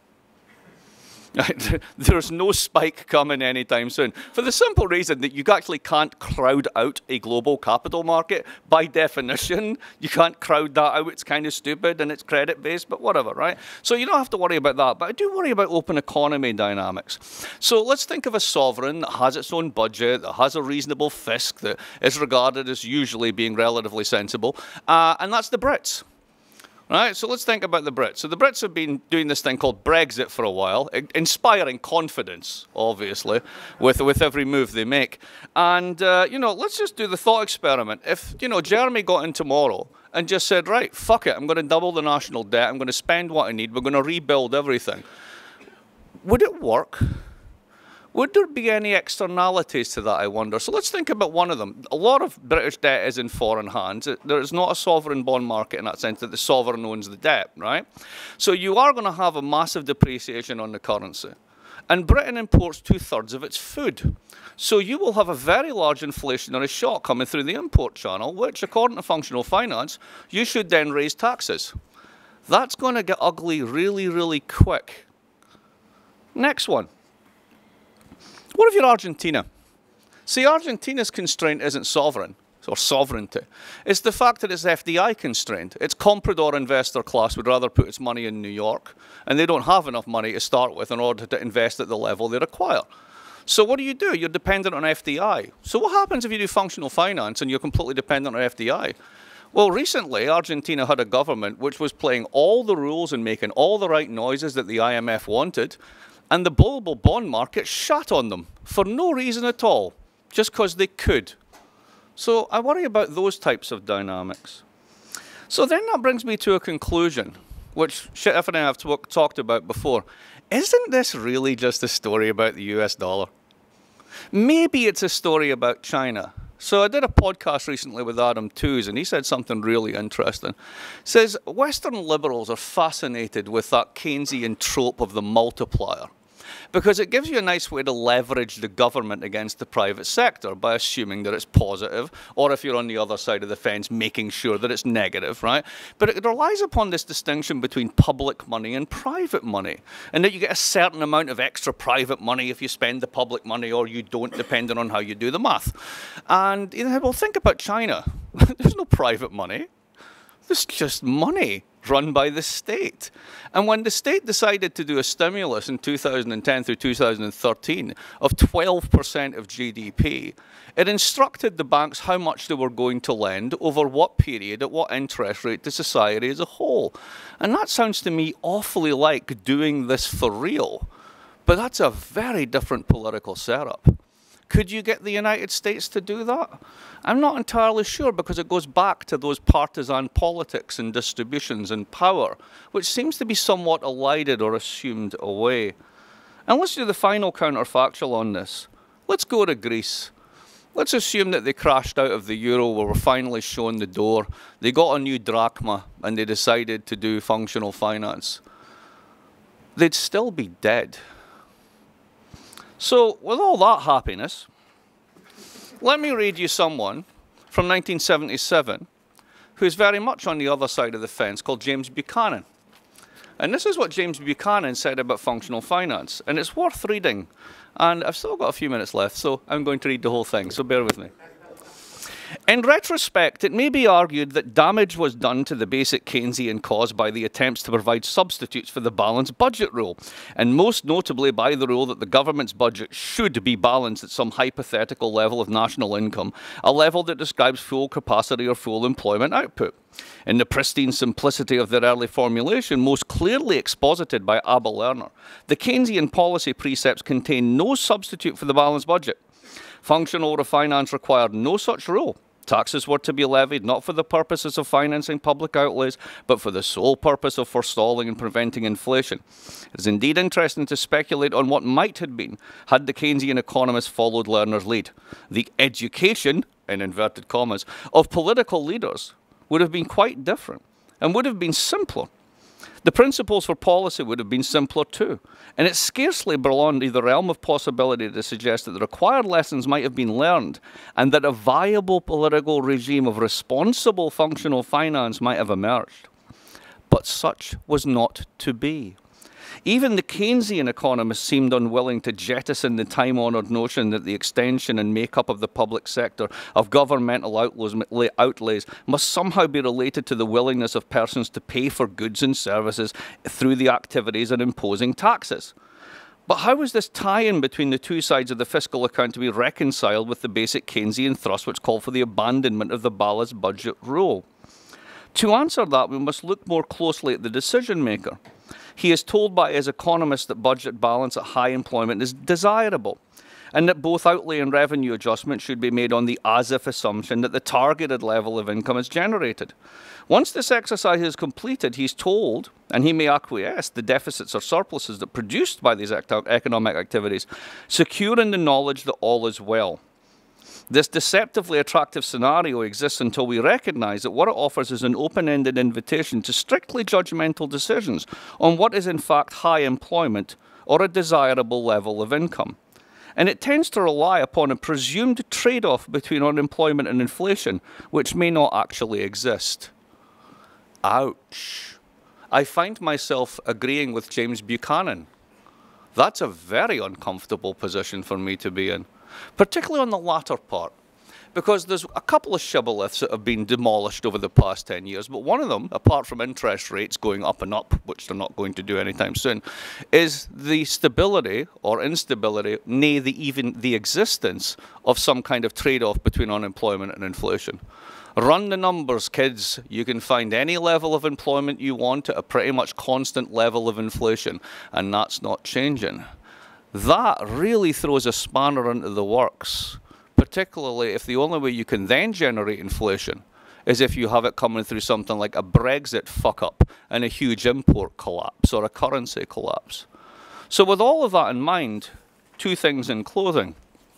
There's no spike coming anytime soon. For the simple reason that you actually can't crowd out a global capital market. By definition, you can't crowd that out. It's kind of stupid and it's credit-based, but whatever, right? So you don't have to worry about that. But I do worry about open economy dynamics. So let's think of a sovereign that has its own budget, that has a reasonable fisc, that is regarded as usually being relatively sensible, and that's the Brits. Right, so let's think about the Brits. So the Brits have been doing this thing called Brexit for a while, inspiring confidence, obviously, with every move they make. And, let's just do the thought experiment. If, Jeremy got in tomorrow and just said, right, fuck it, I'm going to double the national debt, I'm going to spend what I need, we're going to rebuild everything. Would it work? Would there be any externalities to that, I wonder? So let's think about one of them. A lot of British debt is in foreign hands. There is not a sovereign bond market in that sense that the sovereign owns the debt, right? So you are going to have a massive depreciation on the currency. And Britain imports 2/3 of its food. So you will have a very large inflationary shock coming through the import channel, which, according to functional finance, you should then raise taxes. That's going to get ugly really, really quick. Next one. What if you're Argentina? See, Argentina's constraint isn't sovereign, or sovereignty. It's the fact that it's FDI constrained. Its comprador investor class would rather put its money in New York, and they don't have enough money to start with in order to invest at the level they require. So what do? You're dependent on FDI. So what happens if you do functional finance and you're completely dependent on FDI? Well, recently, Argentina had a government which was playing all the rules and making all the right noises that the IMF wanted, and the global bond market shat on them for no reason at all, just because they could. So I worry about those types of dynamics. So then that brings me to a conclusion, which Shitef and I have talked about before. Isn't this really just a story about the US dollar? Maybe it's a story about China. So I did a podcast recently with Adam Tooze, and he said something really interesting. He says, Western liberals are fascinated with that Keynesian trope of the multiplier, because it gives you a nice way to leverage the government against the private sector by assuming that it's positive, or if you're on the other side of the fence, making sure that it's negative, right? But it relies upon this distinction between public money and private money, and that you get a certain amount of extra private money if you spend the public money, or you don't, depending on how you do the math. And, well, think about China. There's no private money. There's just money run by the state. And when the state decided to do a stimulus in 2010 through 2013 of 12% of GDP, it instructed the banks how much they were going to lend, over what period, at what interest rate to society as a whole. And that sounds to me awfully like doing this for real. But that's a very different political setup. Could you get the United States to do that? I'm not entirely sure, because it goes back to those partisan politics and distributions and power, which seems to be somewhat elided or assumed away. And let's do the final counterfactual on this. Let's go to Greece. Let's assume that they crashed out of the euro, where we're finally shown the door. They got a new drachma and they decided to do functional finance. They'd still be dead. So with all that happiness, let me read you someone from 1977 who's very much on the other side of the fence, called James Buchanan. And this is what James Buchanan said about functional finance, and it's worth reading. And I've still got a few minutes left, so I'm going to read the whole thing, so bear with me. In retrospect, it may be argued that damage was done to the basic Keynesian cause by the attempts to provide substitutes for the balanced budget rule, and most notably by the rule that the government's budget should be balanced at some hypothetical level of national income, a level that describes full capacity or full employment output. In the pristine simplicity of their early formulation, most clearly exposited by Lerner, the Keynesian policy precepts contain no substitute for the balanced budget. Functional finance required no such rule. Taxes were to be levied not for the purposes of financing public outlays, but for the sole purpose of forestalling and preventing inflation. It is indeed interesting to speculate on what might have been had the Keynesian economists followed Lerner's lead. The education, in inverted commas, of political leaders would have been quite different and would have been simpler. The principles for policy would have been simpler too, and it's scarcely beyond the realm of possibility to suggest that the required lessons might have been learned and that a viable political regime of responsible functional finance might have emerged. But such was not to be. Even the Keynesian economists seemed unwilling to jettison the time-honoured notion that the extension and make-up of the public sector of governmental outlays must somehow be related to the willingness of persons to pay for goods and services through the activities of imposing taxes. But how is this tie-in between the two sides of the fiscal account to be reconciled with the basic Keynesian thrust which called for the abandonment of the balanced budget rule? To answer that, we must look more closely at the decision-maker. He is told by his economists that budget balance at high employment is desirable, and that both outlay and revenue adjustments should be made on the as-if assumption that the targeted level of income is generated. Once this exercise is completed, he's told, and he may acquiesce, the deficits or surpluses that produced by these economic activities, secure in the knowledge that all is well. This deceptively attractive scenario exists until we recognize that what it offers is an open-ended invitation to strictly judgmental decisions on what is in fact high employment or a desirable level of income. And it tends to rely upon a presumed trade-off between unemployment and inflation, which may not actually exist. Ouch. I find myself agreeing with James Buchanan. That's a very uncomfortable position for me to be in. Particularly on the latter part, because there's a couple of shibboleths that have been demolished over the past 10 years, but one of them, apart from interest rates going up and up, which they're not going to do anytime soon, is the stability or instability, nay, even the existence of some kind of trade-off between unemployment and inflation. Run the numbers, kids. You can find any level of employment you want at a pretty much constant level of inflation, and that's not changing. That really throws a spanner into the works, particularly if the only way you can then generate inflation is if you have it coming through something like a Brexit fuck-up and a huge import collapse or a currency collapse. So with all of that in mind, two things in closing.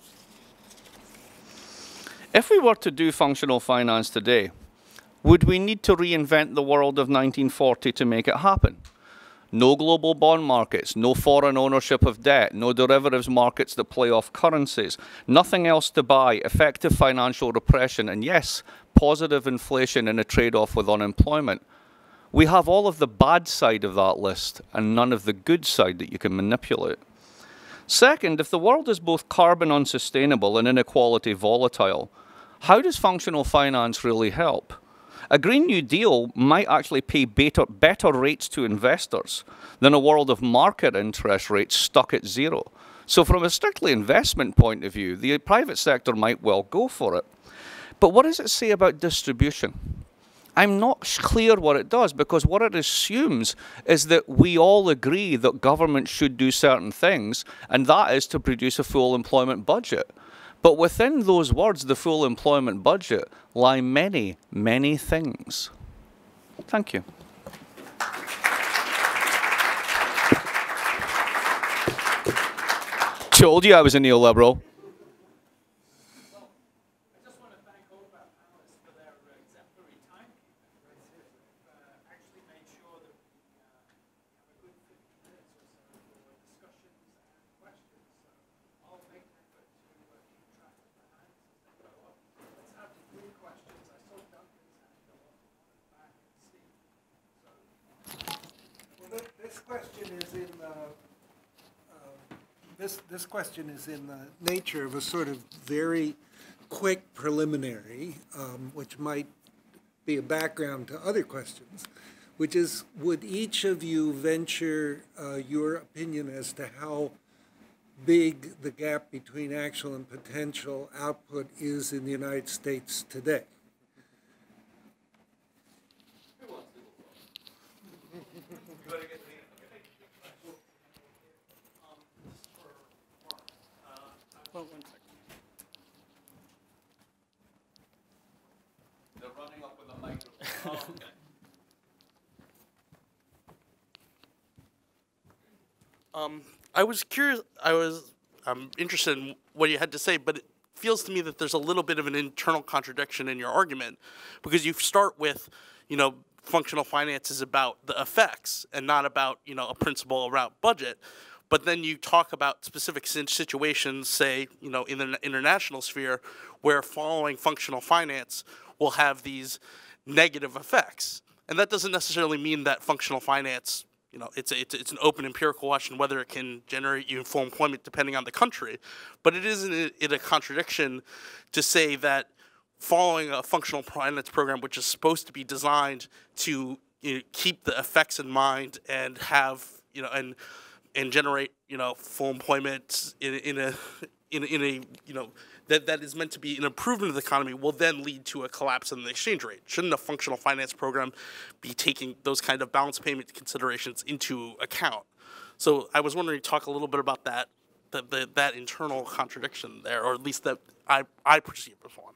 If we were to do functional finance today, would we need to reinvent the world of 1940 to make it happen? No global bond markets, no foreign ownership of debt, no derivatives markets that play off currencies, nothing else to buy, effective financial repression, and yes, positive inflation in a trade-off with unemployment. We have all of the bad side of that list and none of the good side that you can manipulate. Second, if the world is both carbon unsustainable and inequality volatile, how does functional finance really help? A Green New Deal might actually pay better rates to investors than a world of market interest rates stuck at zero. So from a strictly investment point of view, the private sector might well go for it. But what does it say about distribution? I'm not clear what it does, because what it assumes is that we all agree that government should do certain things, and that is to produce a full employment budget. But within those words, the full employment budget, lie many, many things. Thank you. Told you I was a neoliberal. This question is in the nature of a sort of very quick preliminary, which might be a background to other questions, which is, would each of you venture your opinion as to how big the gap between actual and potential output is in the United States today? Well, 1 second. They're running up with a microphone. Oh, okay. I was curious. I'm interested in what you had to say, but it feels to me that there's a little bit of an internal contradiction in your argument, because you start with, functional finance is about the effects and not about, a principle around budget. But then you talk about specific situations, say, in the international sphere, where following functional finance will have these negative effects. And that doesn't necessarily mean that functional finance, it's an open empirical question whether it can generate you full employment depending on the country. But it isn't a contradiction to say that following a functional finance program, which is supposed to be designed to keep the effects in mind and have, and generate, full employment in a that is meant to be an improvement of the economy, will then lead to a collapse in the exchange rate. Shouldn't a functional finance program be taking those kind of balance payment considerations into account? So I was wondering, talk a little bit about that internal contradiction there, or at least that I perceive as one.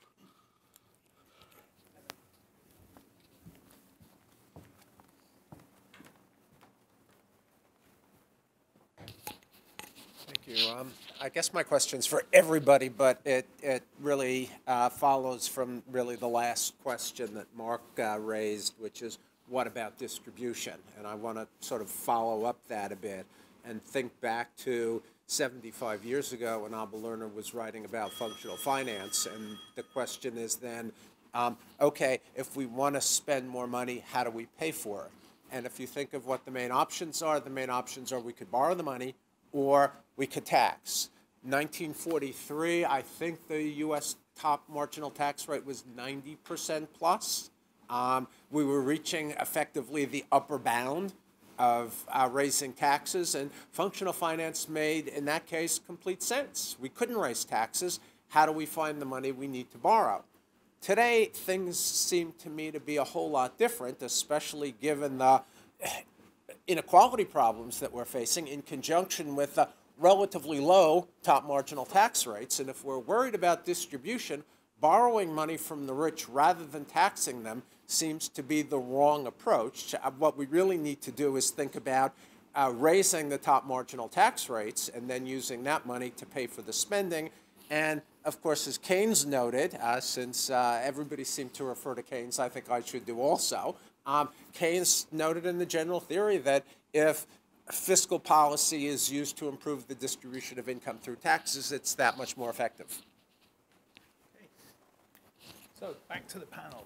I guess my question's for everybody, but it really follows from really the last question that Mark raised, which is, what about distribution? And I want to sort of follow up that a bit and think back to 75 years ago when Lerner was writing about functional finance. And the question is then, okay, if we want to spend more money, how do we pay for it? And if you think of what the main options are we could borrow the money, or we could tax. 1943, I think the U.S. top marginal tax rate was 90% plus. We were reaching effectively the upper bound of raising taxes, and functional finance made, in that case, complete sense. We couldn't raise taxes. How do we find the money we need to borrow? Today, things seem to me to be a whole lot different, especially given the inequality problems that we're facing in conjunction with relatively low top marginal tax rates. And if we're worried about distribution, borrowing money from the rich rather than taxing them seems to be the wrong approach. What we really need to do is think about raising the top marginal tax rates and then using that money to pay for the spending. And of course, as Keynes noted, since everybody seemed to refer to Keynes, I think I should do also. Keynes noted in the general theory that if fiscal policy is used to improve the distribution of income through taxes, it's that much more effective. Okay. So back to the panel.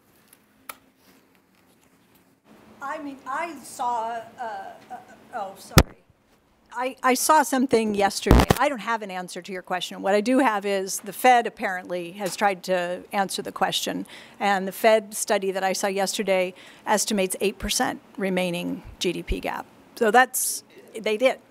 I saw, oh, sorry. I saw something yesterday. I don't have an answer to your question. What I do have is the Fed apparently has tried to answer the question. And the Fed study that I saw yesterday estimates 8% remaining GDP gap. So that's, they did.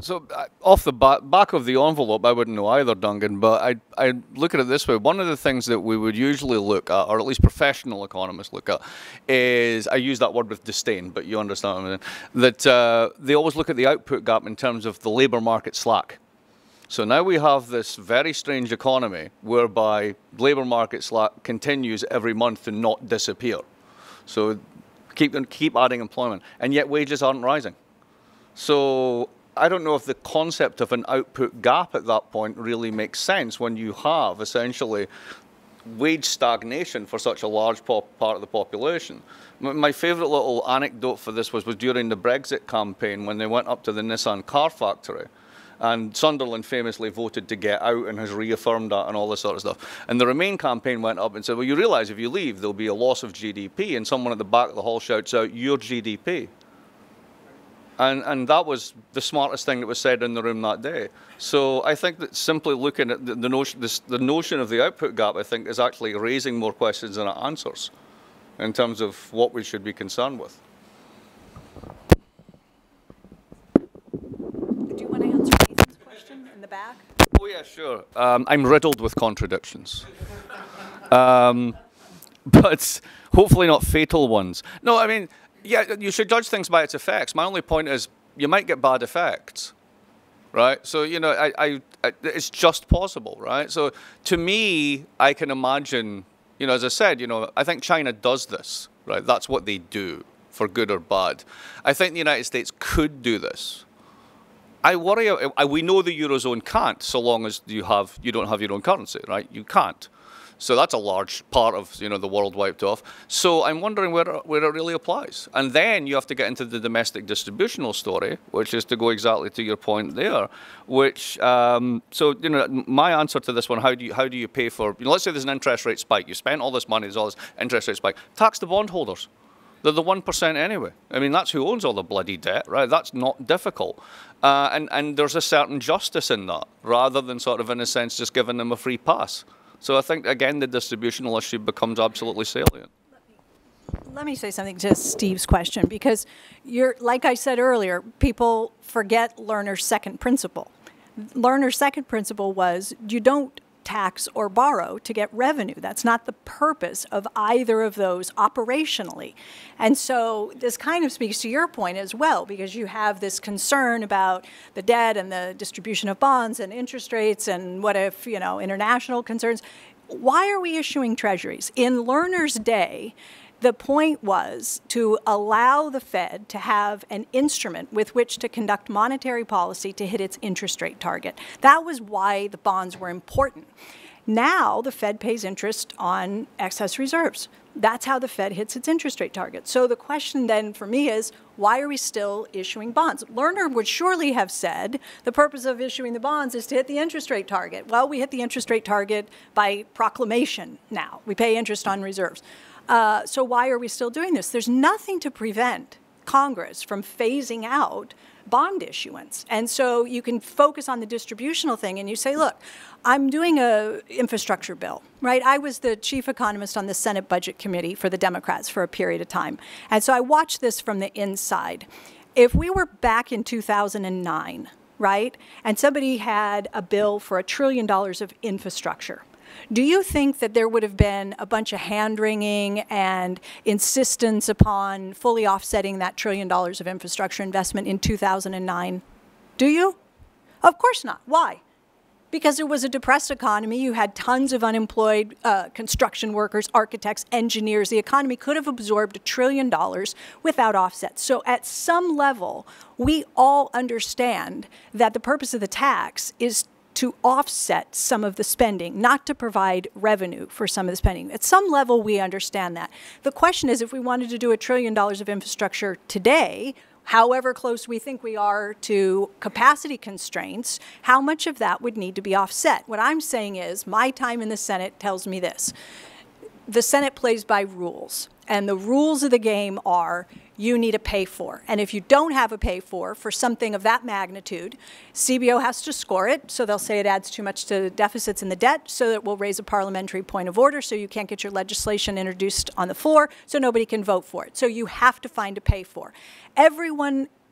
So off the back of the envelope, I wouldn't know either, Duncan, but I look at it this way. One of the things that we would usually look at, or at least professional economists look at, is, I use that word with disdain, but you understand what I mean, that they always look at the output gap in terms of the labour market slack. So now we have this very strange economy whereby labour market slack continues every month to not disappear. So keep adding employment, and yet wages aren't rising. So I don't know if the concept of an output gap at that point really makes sense when you have essentially wage stagnation for such a large part of the population. My favourite little anecdote for this was during the Brexit campaign when they went up to the Nissan car factory. And Sunderland famously voted to get out and has reaffirmed that and all this sort of stuff. And the Remain campaign went up and said, well, you realise if you leave, there'll be a loss of GDP. And someone at the back of the hall shouts out, your GDP. And that was the smartest thing that was said in the room that day. So I think that simply looking at the notion of the output gap, I think, is actually raising more questions than it answers in terms of what we should be concerned with. Do you want to answer Nathan's question in the back? Oh, yeah, sure. I'm riddled with contradictions. But hopefully not fatal ones. No, I mean, yeah, you should judge things by its effects. My only point is you might get bad effects, right? So, you know, it's just possible, right? So to me, I can imagine, you know, as I said, you know, I think China does this, right? That's what they do, for good or bad. I think the United States could do this. I worry, we know the Eurozone can't so long as you don't have your own currency, right? You can't. So that's a large part of, you know, the world wiped off. So I'm wondering where it really applies. And then you have to get into the domestic distributional story, which is to go exactly to your point there, which, so, you know, my answer to this one, how do you pay for, you know, let's say there's an interest rate spike. You spent all this money, there's all this interest rate spike. Tax the bondholders. They're the 1% anyway. I mean, that's who owns all the bloody debt, right? That's not difficult. And there's a certain justice in that, rather than sort of, in a sense, just giving them a free pass. So I think, again, the distributional issue becomes absolutely salient. Let me say something to Steve's question, because like I said earlier, people forget Lerner's second principle. Lerner's second principle was you don't tax or borrow to get revenue. That's not the purpose of either of those operationally. And so this kind of speaks to your point as well, because you have this concern about the debt and the distribution of bonds and interest rates and what if, you know, international concerns. Why are we issuing treasuries? In Lerner's day, the point was to allow the Fed to have an instrument with which to conduct monetary policy to hit its interest rate target. That was why the bonds were important. Now the Fed pays interest on excess reserves. That's how the Fed hits its interest rate target. So the question then for me is, why are we still issuing bonds? Lerner would surely have said the purpose of issuing the bonds is to hit the interest rate target. Well, we hit the interest rate target by proclamation now. We pay interest on reserves. So why are we still doing this? There's nothing to prevent Congress from phasing out bond issuance. And so you can focus on the distributional thing and you say, look, I'm doing an infrastructure bill, right? I was the chief economist on the Senate Budget Committee for the Democrats for a period of time. And so I watched this from the inside. If we were back in 2009, right, and somebody had a bill for $1 trillion of infrastructure, do you think that there would have been a bunch of hand-wringing and insistence upon fully offsetting that $1 trillion of infrastructure investment in 2009? Do you? Of course not. Why? Because it was a depressed economy. You had tons of unemployed construction workers, architects, engineers. The economy could have absorbed $1 trillion without offsets. So at some level, we all understand that the purpose of the tax is to offset some of the spending, not to provide revenue for some of the spending. At some level, we understand that. The question is, if we wanted to do $1 trillion of infrastructure today, however close we think we are to capacity constraints, how much of that would need to be offset? What I'm saying is, my time in the Senate tells me this. The Senate plays by rules, and the rules of the game are you need a pay-for. And if you don't have a pay-for something of that magnitude, CBO has to score it, so they'll say it adds too much to deficits in the debt, so that we'll raise a parliamentary point of order, so you can't get your legislation introduced on the floor, so nobody can vote for it. So you have to find a pay-for. Everyone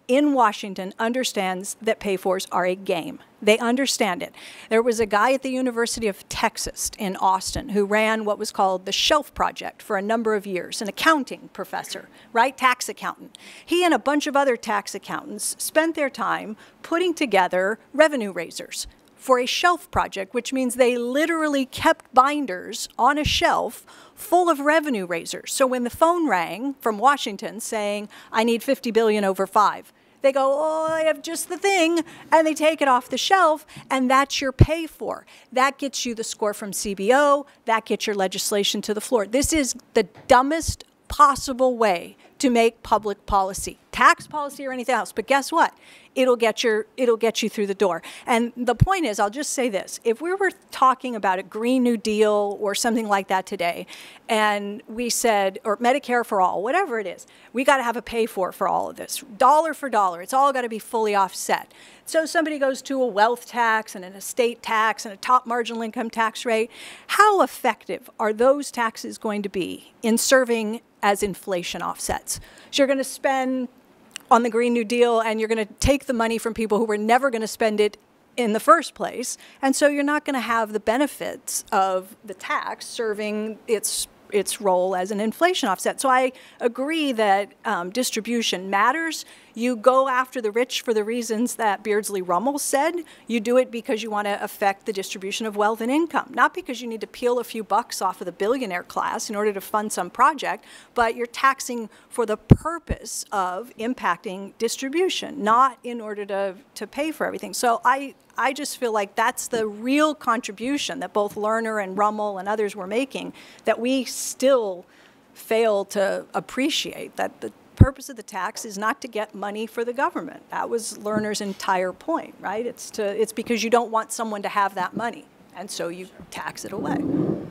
in Washington understands that pay-fors are a game. They understand it. There was a guy at the University of Texas in Austin who ran what was called the Shelf Project for a number of years, an accounting professor, right? Tax accountant. He and a bunch of other tax accountants spent their time putting together revenue raisers for a shelf project, which means they literally kept binders on a shelf full of revenue raisers. So when the phone rang from Washington saying, I need $50 billion over 5, they go, oh, I have just the thing, and they take it off the shelf, and that's your pay for. That gets you the score from CBO, that gets your legislation to the floor. This is the dumbest possible way to make public policy, tax policy or anything else. But guess what? It'll get you through the door. And the point is, I'll just say this, if we were talking about a Green New Deal or something like that today, and we said, or Medicare for all, whatever it is, we got to have a pay for all of this, dollar for dollar, it's all got to be fully offset. So somebody goes to a wealth tax and an estate tax and a top marginal income tax rate. How effective are those taxes going to be in serving as inflation offsets? So you're going to spend on the Green New Deal, and you're going to take the money from people who were never going to spend it in the first place, and so you're not going to have the benefits of the tax serving its role as an inflation offset. So I agree that distribution matters. You go after the rich for the reasons that Beardsley Rummel said. You do it because you want to affect the distribution of wealth and income, not because you need to peel a few bucks off of the billionaire class in order to fund some project, but you're taxing for the purpose of impacting distribution, not in order to pay for everything. So I just feel like that's the real contribution that both Lerner and Rummel and others were making that we still fail to appreciate, that the purpose of the tax is not to get money for the government. That was Lerner's entire point, right? It's because you don't want someone to have that money, and so you tax it away.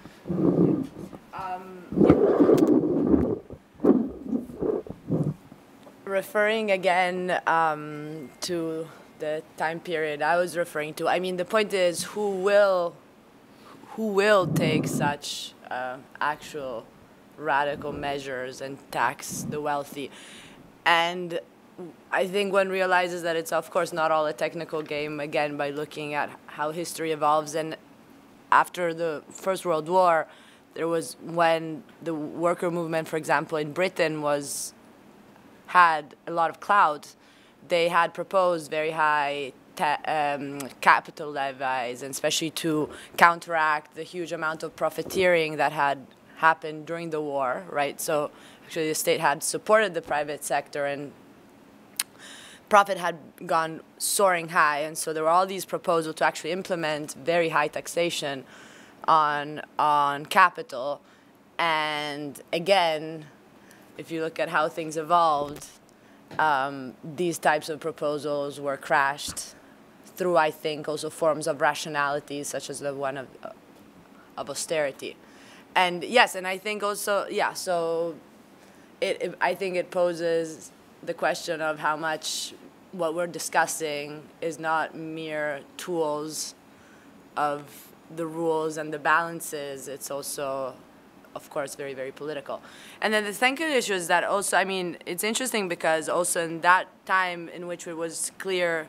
Referring again to the time period I was referring to, I mean, the point is who will take such actual radical measures and tax the wealthy. And I think one realizes that it's, of course, not all a technical game, again, by looking at how history evolves. And after the First World War, there was when the worker movement, for example, in Britain had a lot of clout. They had proposed very high capital levies, and especially to counteract the huge amount of profiteering that had happened during the war, right? So actually the state had supported the private sector and profit had gone soaring high. And so there were all these proposals to actually implement very high taxation on capital. And again, if you look at how things evolved, these types of proposals were crashed through, I think, also forms of rationality, such as the one of austerity. And yes, and I think also, yeah, so I think it poses the question of how much what we're discussing is not mere tools of the rules and the balances. It's also, of course, very, very political. And then the second issue is that also, I mean, it's interesting because also in that time in which it was clear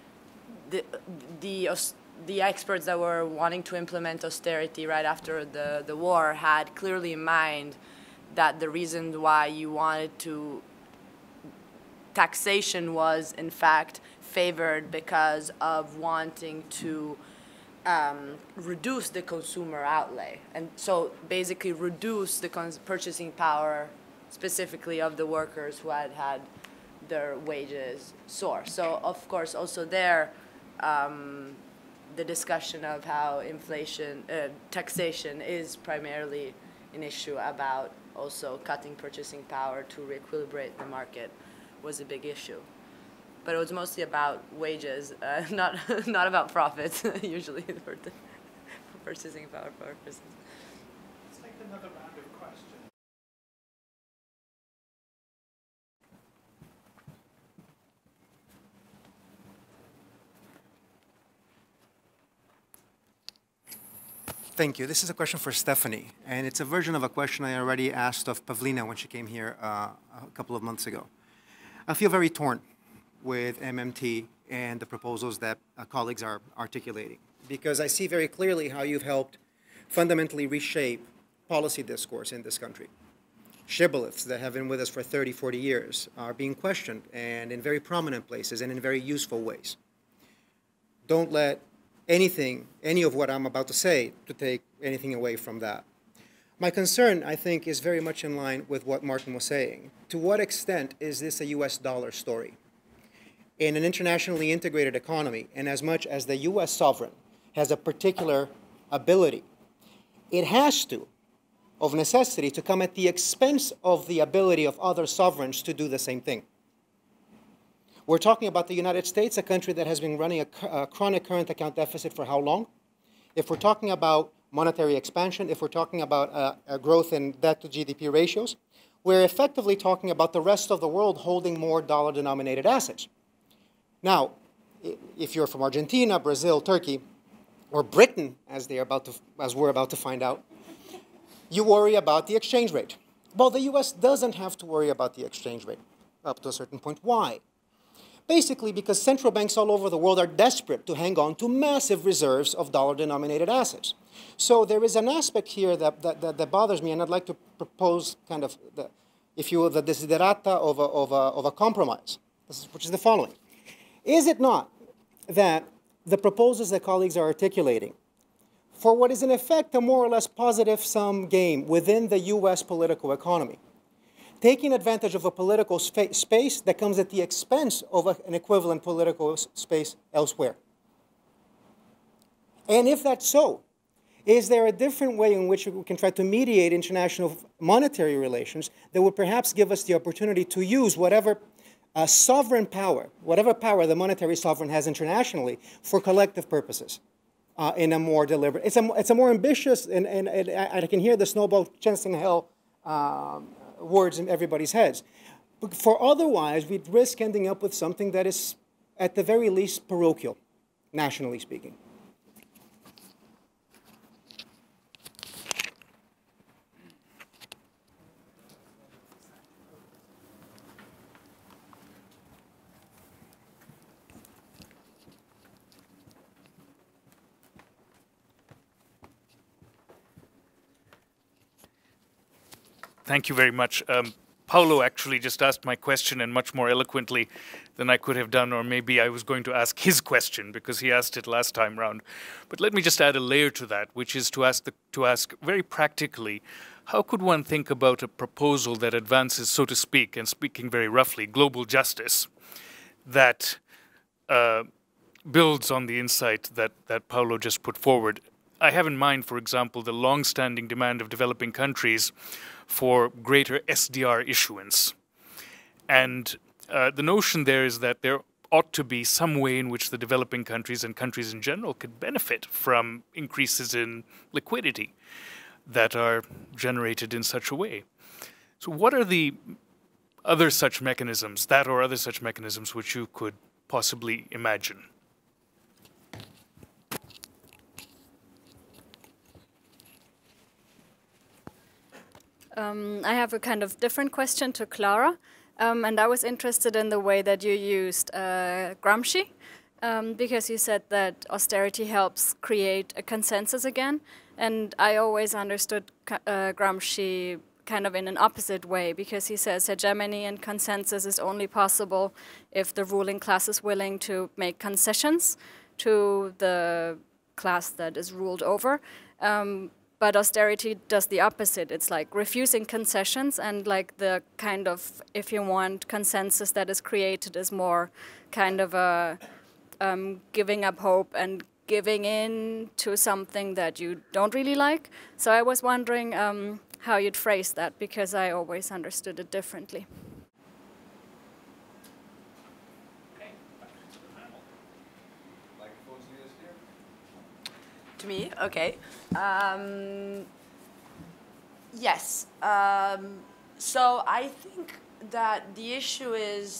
the experts that were wanting to implement austerity right after the war had clearly in mind that the reason why you wanted to taxation was in fact favored because of wanting to reduce the consumer outlay, and so basically reduce the purchasing power specifically of the workers who had had their wages soar. So of course also there the discussion of how taxation is primarily an issue about also cutting purchasing power to re-equilibrate the market was a big issue. But it was mostly about wages, not about profits, usually for purchasing power purposes. Let's take another round of questions. Thank you. This is a question for Stephanie, and it's a version of a question I already asked of Pavlina when she came here a couple of months ago. I feel very torn with MMT and the proposals that colleagues are articulating, because I see very clearly how you've helped fundamentally reshape policy discourse in this country. Shibboleths that have been with us for 30, 40 years are being questioned, and in very prominent places and in very useful ways. Don't let anything, any of what I'm about to say, to take anything away from that. My concern, I think, is very much in line with what Martin was saying. To what extent is this a US dollar story? In an internationally integrated economy, and as much as the US sovereign has a particular ability, it has to, of necessity, to come at the expense of the ability of other sovereigns to do the same thing. We're talking about the United States, a country that has been running a chronic current account deficit for how long? If we're talking about monetary expansion, if we're talking about a growth in debt to GDP ratios, we're effectively talking about the rest of the world holding more dollar-denominated assets. Now, if you're from Argentina, Brazil, Turkey, or Britain, as we're about to find out, you worry about the exchange rate. Well, the US doesn't have to worry about the exchange rate up to a certain point. Why? Basically because central banks all over the world are desperate to hang on to massive reserves of dollar-denominated assets. So there is an aspect here that bothers me, and I'd like to propose kind of, if you will, the desiderata of a compromise, which is the following. Is it not that the proposals that colleagues are articulating for what is in effect a more or less positive-sum game within the US political economy, taking advantage of a political space that comes at the expense of an equivalent political space elsewhere? And if that's so, is there a different way in which we can try to mediate international monetary relations that would perhaps give us the opportunity to use whatever sovereign power, whatever power the monetary sovereign has internationally, for collective purposes in a more deliberate? It's a more ambitious, and I can hear the snowball chancing hell words in everybody's heads. But for otherwise, we'd risk ending up with something that is, at the very least, parochial, nationally speaking. Thank you very much. Paolo actually just asked my question, and much more eloquently than I could have done, or maybe I was going to ask his question because he asked it last time round. But let me just add a layer to that, which is to ask very practically, how could one think about a proposal that advances, so to speak, and speaking very roughly, global justice, that builds on the insight that Paolo just put forward? I have in mind, for example, the long-standing demand of developing countries for greater SDR issuance. And the notion there is that there ought to be some way in which the developing countries and countries in general could benefit from increases in liquidity that are generated in such a way. So what are the other such mechanisms, that or other such mechanisms, which you could possibly imagine? I have a kind of different question to Clara, and I was interested in the way that you used Gramsci, because you said that austerity helps create a consensus again, and I always understood Gramsci kind of in an opposite way, because he says hegemony and consensus is only possible if the ruling class is willing to make concessions to the class that is ruled over. But austerity does the opposite. It's like refusing concessions, and like the kind of, if you want, consensus that is created is more kind of a giving up hope and giving in to something that you don't really like. So I was wondering how you'd phrase that, because I always understood it differently. To me, okay. Yes. So I think that the issue is,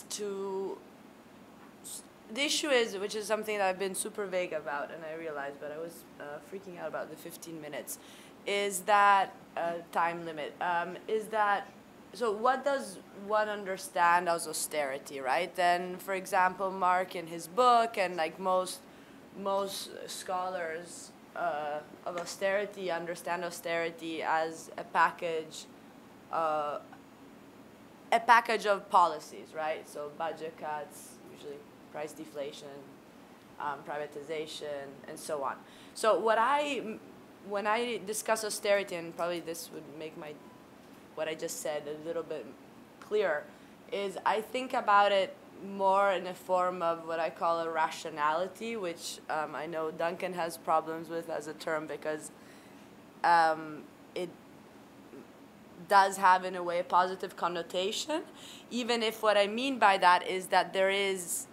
which is something that I've been super vague about, and I realized, but I was freaking out about the 15 minutes, is that time limit, is that so what does one understand as austerity, right? Then, for example, Mark in his book, and like most scholars of austerity understand austerity as a package of policies, right? So budget cuts, usually price deflation, privatization, and so on. So when I discuss austerity, and probably this would make what I just said a little bit clearer, is I think about it more in a form of what I call a rationality, which I know Duncan has problems with as a term because it does have, in a way, a positive connotation, even if what I mean by that is that there is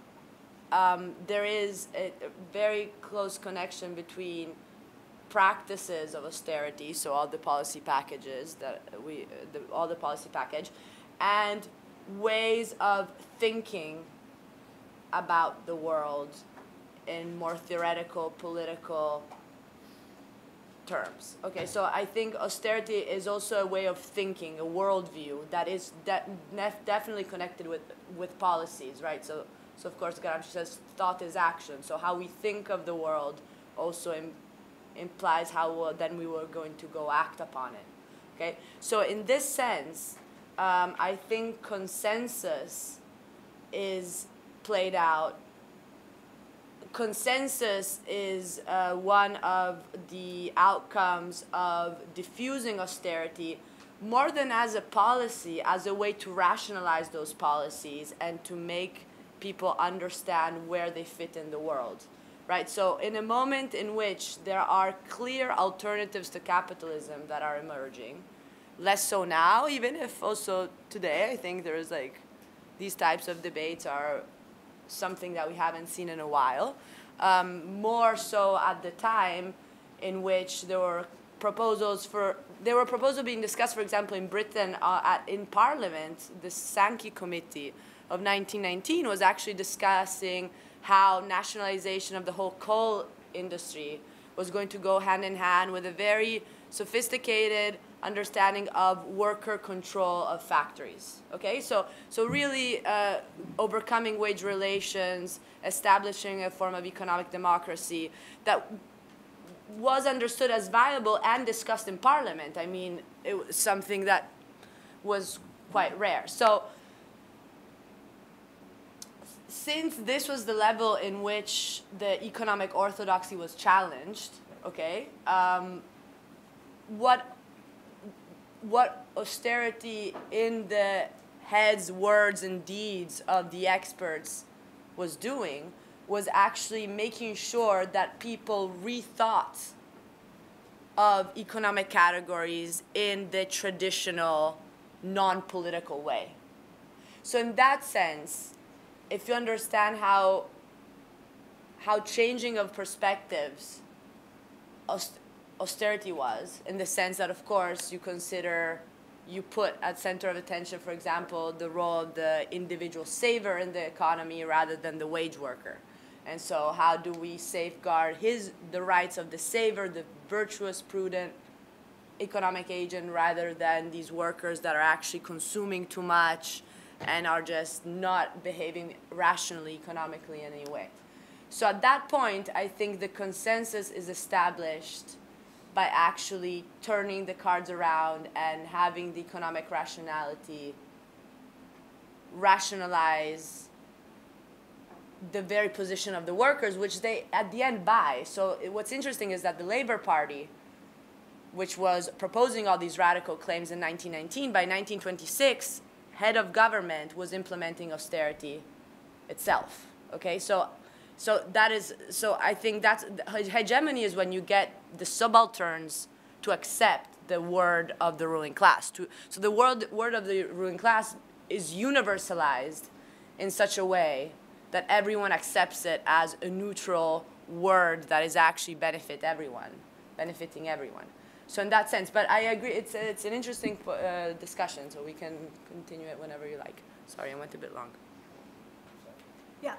a very close connection between practices of austerity, so all the policy packages all the policy package, and ways of thinking about the world in more theoretical, political terms. Okay, so I think austerity is also a way of thinking, a worldview that is definitely connected with policies, right? So of course, Gramsci says thought is action. So how we think of the world also implies how then we were going to go act upon it. Okay, so in this sense, I think consensus is played out. Consensus is one of the outcomes of diffusing austerity more than as a policy, as a way to rationalize those policies and to make people understand where they fit in the world, right? So in a moment in which there are clear alternatives to capitalism that are emerging, less so now, even if also today I think there's like these types of debates are something that we haven't seen in a while. More so at the time in which there were proposals being discussed, for example, in Britain in Parliament. The Sankey Committee of 1919 was actually discussing how nationalization of the whole coal industry was going to go hand in hand with a very sophisticated understanding of worker control of factories. Okay, so really overcoming wage relations, establishing a form of economic democracy that was understood as viable and discussed in Parliament. I mean, it was something that was quite rare. So since this was the level in which the economic orthodoxy was challenged, okay, what austerity in the heads, words, and deeds of the experts was doing was actually making sure that people rethought of economic categories in the traditional, non-political way. So in that sense, if you understand how changing of perspectives austerity was, in the sense that, of course, you put at center of attention, for example, the role of the individual saver in the economy rather than the wage worker. And so how do we safeguard the rights of the saver, the virtuous, prudent economic agent, rather than these workers that are actually consuming too much and are just not behaving rationally, economically in any way. So at that point, I think the consensus is established by actually turning the cards around and having the economic rationality rationalize the very position of the workers, which they, at the end, buy. So what's interesting is that the Labour Party, which was proposing all these radical claims in 1919, by 1926, head of government was implementing austerity itself. Okay, so I think that's hegemony is when you get the subalterns to accept the word of the ruling class. So the word of the ruling class is universalized in such a way that everyone accepts it as a neutral word that is actually benefiting everyone. So in that sense, but I agree, it's an interesting discussion, so we can continue it whenever you like. Sorry, I went a bit long. Yeah.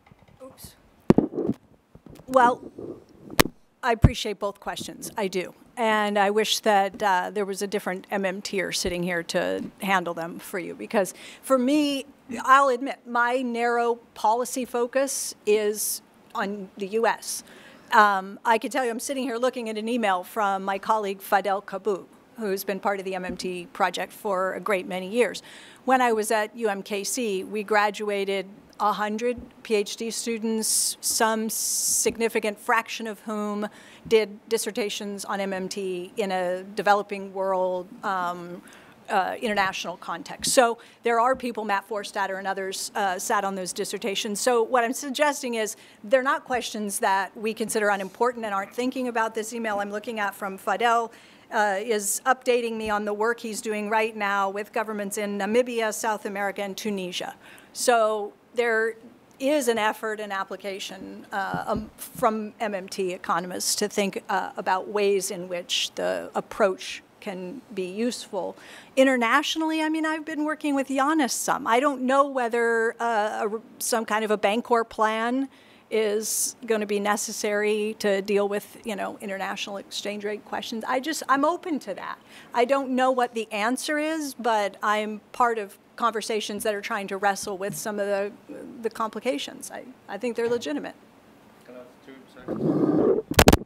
Oops. Well, I appreciate both questions. I do. And I wish that there was a different MMTer sitting here to handle them for you. Because for me, I'll admit, my narrow policy focus is on the U.S. I can tell you I'm sitting here looking at an email from my colleague Fidel Cabut, who's been part of the MMT project for a great many years. When I was at UMKC, we graduated 100 PhD students, some significant fraction of whom did dissertations on MMT in a developing world international context. So there are people, Matt Forstater and others, sat on those dissertations. So what I'm suggesting is they're not questions that we consider unimportant and aren't thinking about. This email I'm looking at from Fidel is updating me on the work he's doing right now with governments in Namibia, South America, and Tunisia. So there is an effort and application from MMT economists to think about ways in which the approach can be useful. Internationally, I mean, I've been working with Giannis some. I don't know whether some kind of a Bancor plan is going to be necessary to deal with, you know, international exchange rate questions. I'm open to that. I don't know what the answer is, but I'm part of conversations that are trying to wrestle with some of the complications. I think they're legitimate. Can I have 2 seconds?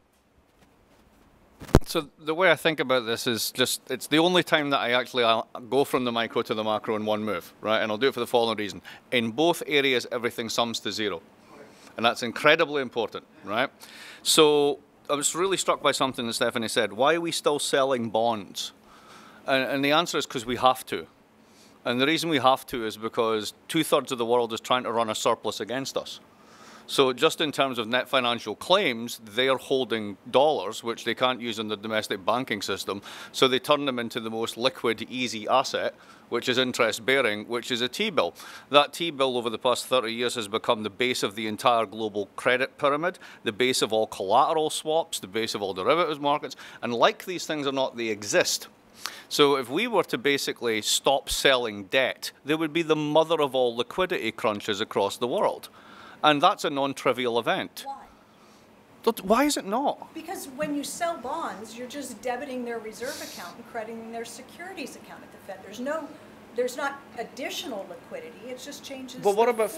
So the way I think about this is just, it's the only time that I actually go from the micro to the macro in one move, right? And I'll do it for the following reason. In both areas, everything sums to 0. And that's incredibly important, right? So I was really struck by something that Stephanie said. Why are we still selling bonds? And the answer is because we have to. And the reason we have to is because 2/3 of the world is trying to run a surplus against us. So just in terms of net financial claims, they're holding dollars, which they can't use in the domestic banking system. So they turn them into the most liquid, easy asset, which is interest-bearing, which is a T-bill. That T-bill over the past 30 years has become the base of the entire global credit pyramid, the base of all collateral swaps, the base of all derivatives markets. And like these things or not, they exist. So if we were to basically stop selling debt, there would be the mother of all liquidity crunches across the world. And that's a non-trivial event. Why? Why is it not? Because when you sell bonds, you're just debiting their reserve account and crediting their securities account at the Fed. There's not additional liquidity. It just changes. But what about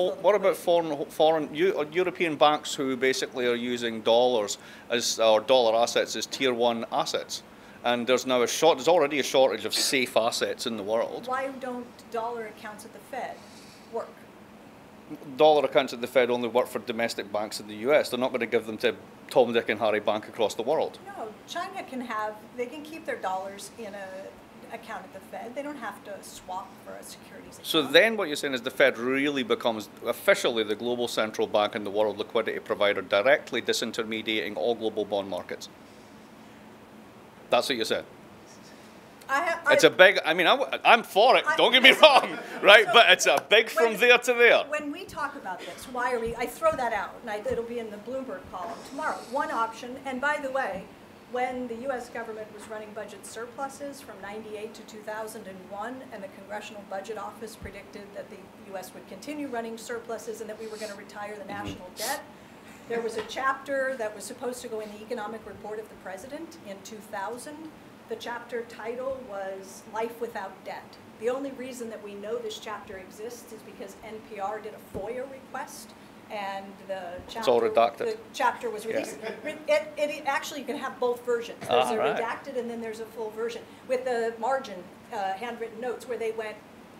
foreign European banks who basically are using dollars or dollar assets as tier 1 assets? And there's now there's already a shortage of safe assets in the world. Why don't dollar accounts at the Fed work? Dollar accounts at the Fed only work for domestic banks in the US. They're not going to give them to Tom, Dick, and Harry Bank across the world. No, China they can keep their dollars in an account at the Fed. They don't have to swap for a securities account. So then what you're saying is the Fed really becomes officially the global central bank and the world liquidity provider, directly disintermediating all global bond markets. That's what you said. It's a big, I mean, I'm for it, don't get me wrong, right? But it's a big from there to there. When we talk about this, why are we, I throw that out, and it'll be in the Bloomberg column tomorrow. One option, and by the way, when the U.S. government was running budget surpluses from 98 to 2001, and the Congressional Budget Office predicted that the U.S. would continue running surpluses and that we were going to retire the national debt, there was a chapter that was supposed to go in the economic report of the president in 2000. The chapter title was Life Without Debt. The only reason that we know this chapter exists is because NPR did a FOIA request, and the chapter, it's all redacted. The chapter was released. Yeah. It actually, you can have both versions. There's a redacted and then there's a full version with the margin, handwritten notes where they went,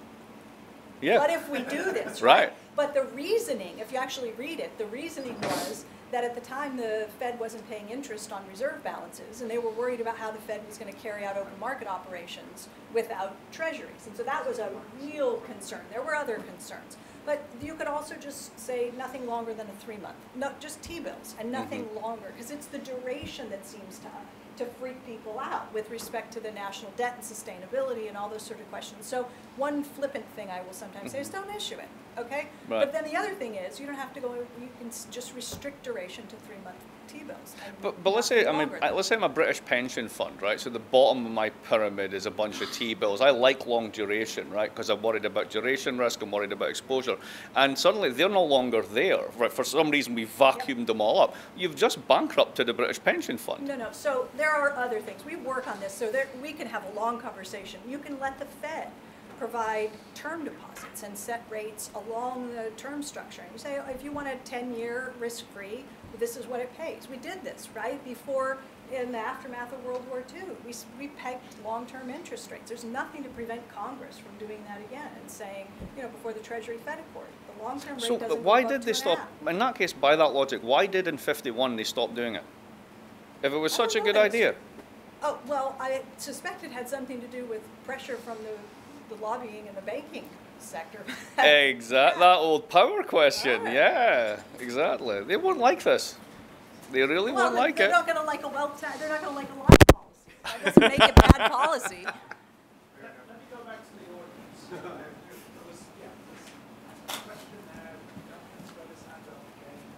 what if we do this, right? But the reasoning, if you actually read it, the reasoning was that at the time the Fed wasn't paying interest on reserve balances, and they were worried about how the Fed was going to carry out open market operations without treasuries. And so that was a real concern. There were other concerns. But you could also just say nothing longer than a 3-month, just T-bills, and nothing longer, because it's the duration that seems to freak people out with respect to the national debt and sustainability and all those sort of questions. So one flippant thing I will sometimes say is don't issue it, okay? Right. But then the other thing is you don't have to go, you can just restrict duration to 3-month T-bills. But let's say, let's say I'm a British pension fund, right? So the bottom of my pyramid is a bunch of T-bills. I like long duration, right? Because I'm worried about duration risk, I'm worried about exposure. And suddenly they're no longer there, right? For some reason we vacuumed them all up. You've just bankrupted a British pension fund. No, so there are other things. We work on this so that we can have a long conversation. You can let the Fed provide term deposits and set rates along the term structure. And you say, if you want a 10-year risk-free, this is what it pays. We did this, right? Before, in the aftermath of World War II, we pegged long-term interest rates. There's nothing to prevent Congress from doing that again and saying, you know, before the Treasury Fed Accord, the long-term rate doesn't So why go up did they 2.5. stop, in that case, by that logic, why did in 51 they stop doing it? If it was such a good idea. Oh, well, I suspect it had something to do with pressure from the lobbying in the banking sector. Exactly, that old power question, yeah, exactly. They won't like this. They really won't like they're it. not going to like a wealth tax. They're not going to like a line policy. That doesn't make it bad policy. Let me go back to the audience. There was, this question there. Kelton's got his hand up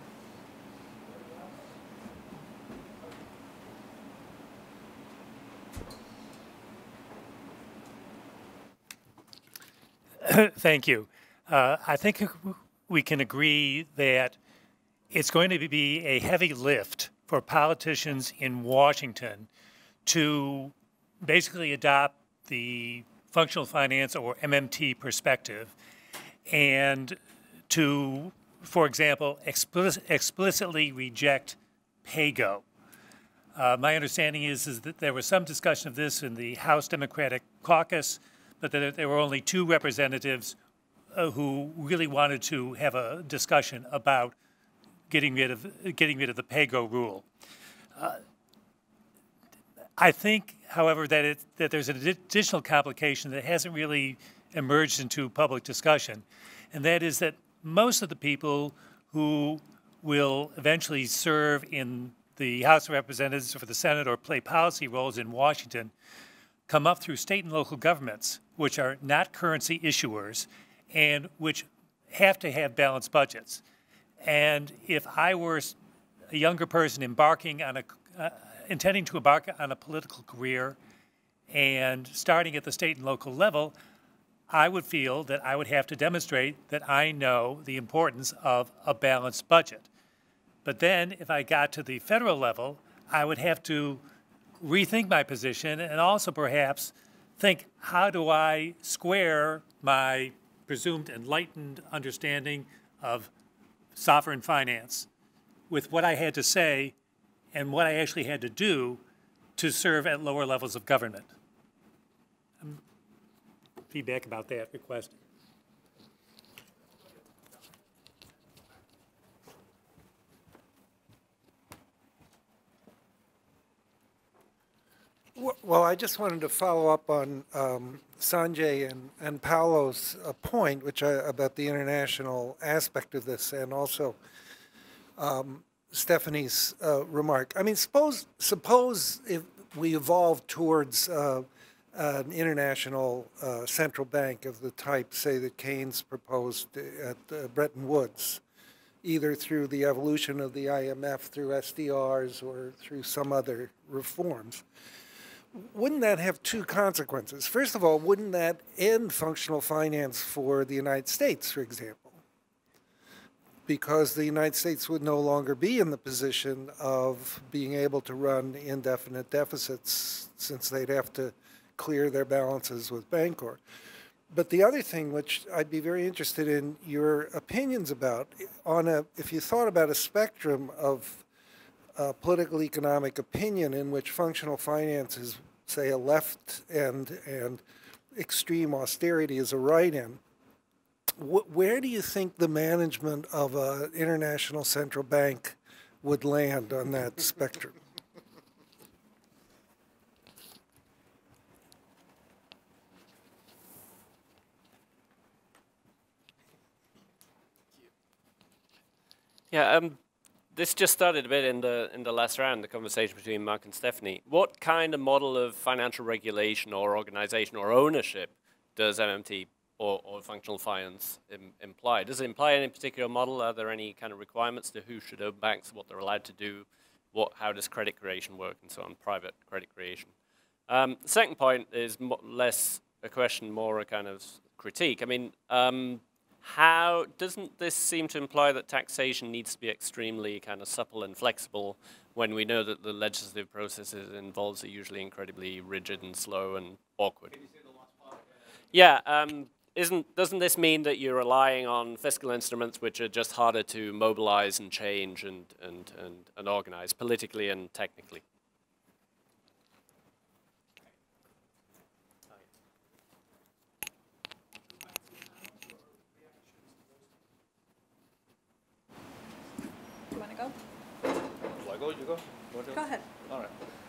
again. Thank you. I think we can agree that it's going to be a heavy lift for politicians in Washington to basically adopt the functional finance or MMT perspective and to, for example, explicitly reject pay-go. My understanding is that there was some discussion of this in the House Democratic Caucus, but that there were only 2 representatives who really wanted to have a discussion about getting rid of the pay-go rule. I think, however, that there's an additional complication that hasn't really emerged into public discussion, and that is that most of the people who will eventually serve in the House of Representatives or the Senate or play policy roles in Washington come up through state and local governments, which are not currency issuers and which have to have balanced budgets. And if I were a younger person embarking on intending to embark on a political career and starting at the state and local level, I would feel that I would have to demonstrate that I know the importance of a balanced budget. But then if I got to the federal level, I would have to rethink my position and also perhaps think, how do I square my presumed enlightened understanding of sovereign finance with what I had to say and what I actually had to do to serve at lower levels of government. Feedback about that request. Well, I just wanted to follow up on Sanjay and Paolo's point, about the international aspect of this, and also Stephanie's remark. I mean, suppose if we evolve towards an international central bank of the type, say, that Keynes proposed at Bretton Woods, either through the evolution of the IMF, through SDRs, or through some other reforms. Wouldn't that have 2 consequences? First of all, wouldn't that end functional finance for the United States, for example? Because the United States would no longer be in the position of being able to run indefinite deficits, since they'd have to clear their balances with Bancor. But the other thing, which I'd be very interested in your opinions about, if you thought about a spectrum of political economic opinion in which functional finance is, say, a left end and extreme austerity is a right end, where do you think the management of an international central bank would land on that spectrum? Yeah, this just started a bit in the last round, the conversation between Mark and Stephanie. What kind of model of financial regulation or organization or ownership does MMT or functional finance imply? Does it imply any particular model? Are there any kind of requirements to who should own banks, what they're allowed to do, how does credit creation work, and so on, private credit creation? The second point is less a question, more a kind of critique. I mean, How doesn't this seem to imply that taxation needs to be extremely kind of supple and flexible when we know that the legislative processes involved are usually incredibly rigid and slow and awkward? Can you say the last part? Yeah, doesn't this mean that you're relying on fiscal instruments which are just harder to mobilize and change and organize politically and technically? You go? Go ahead. All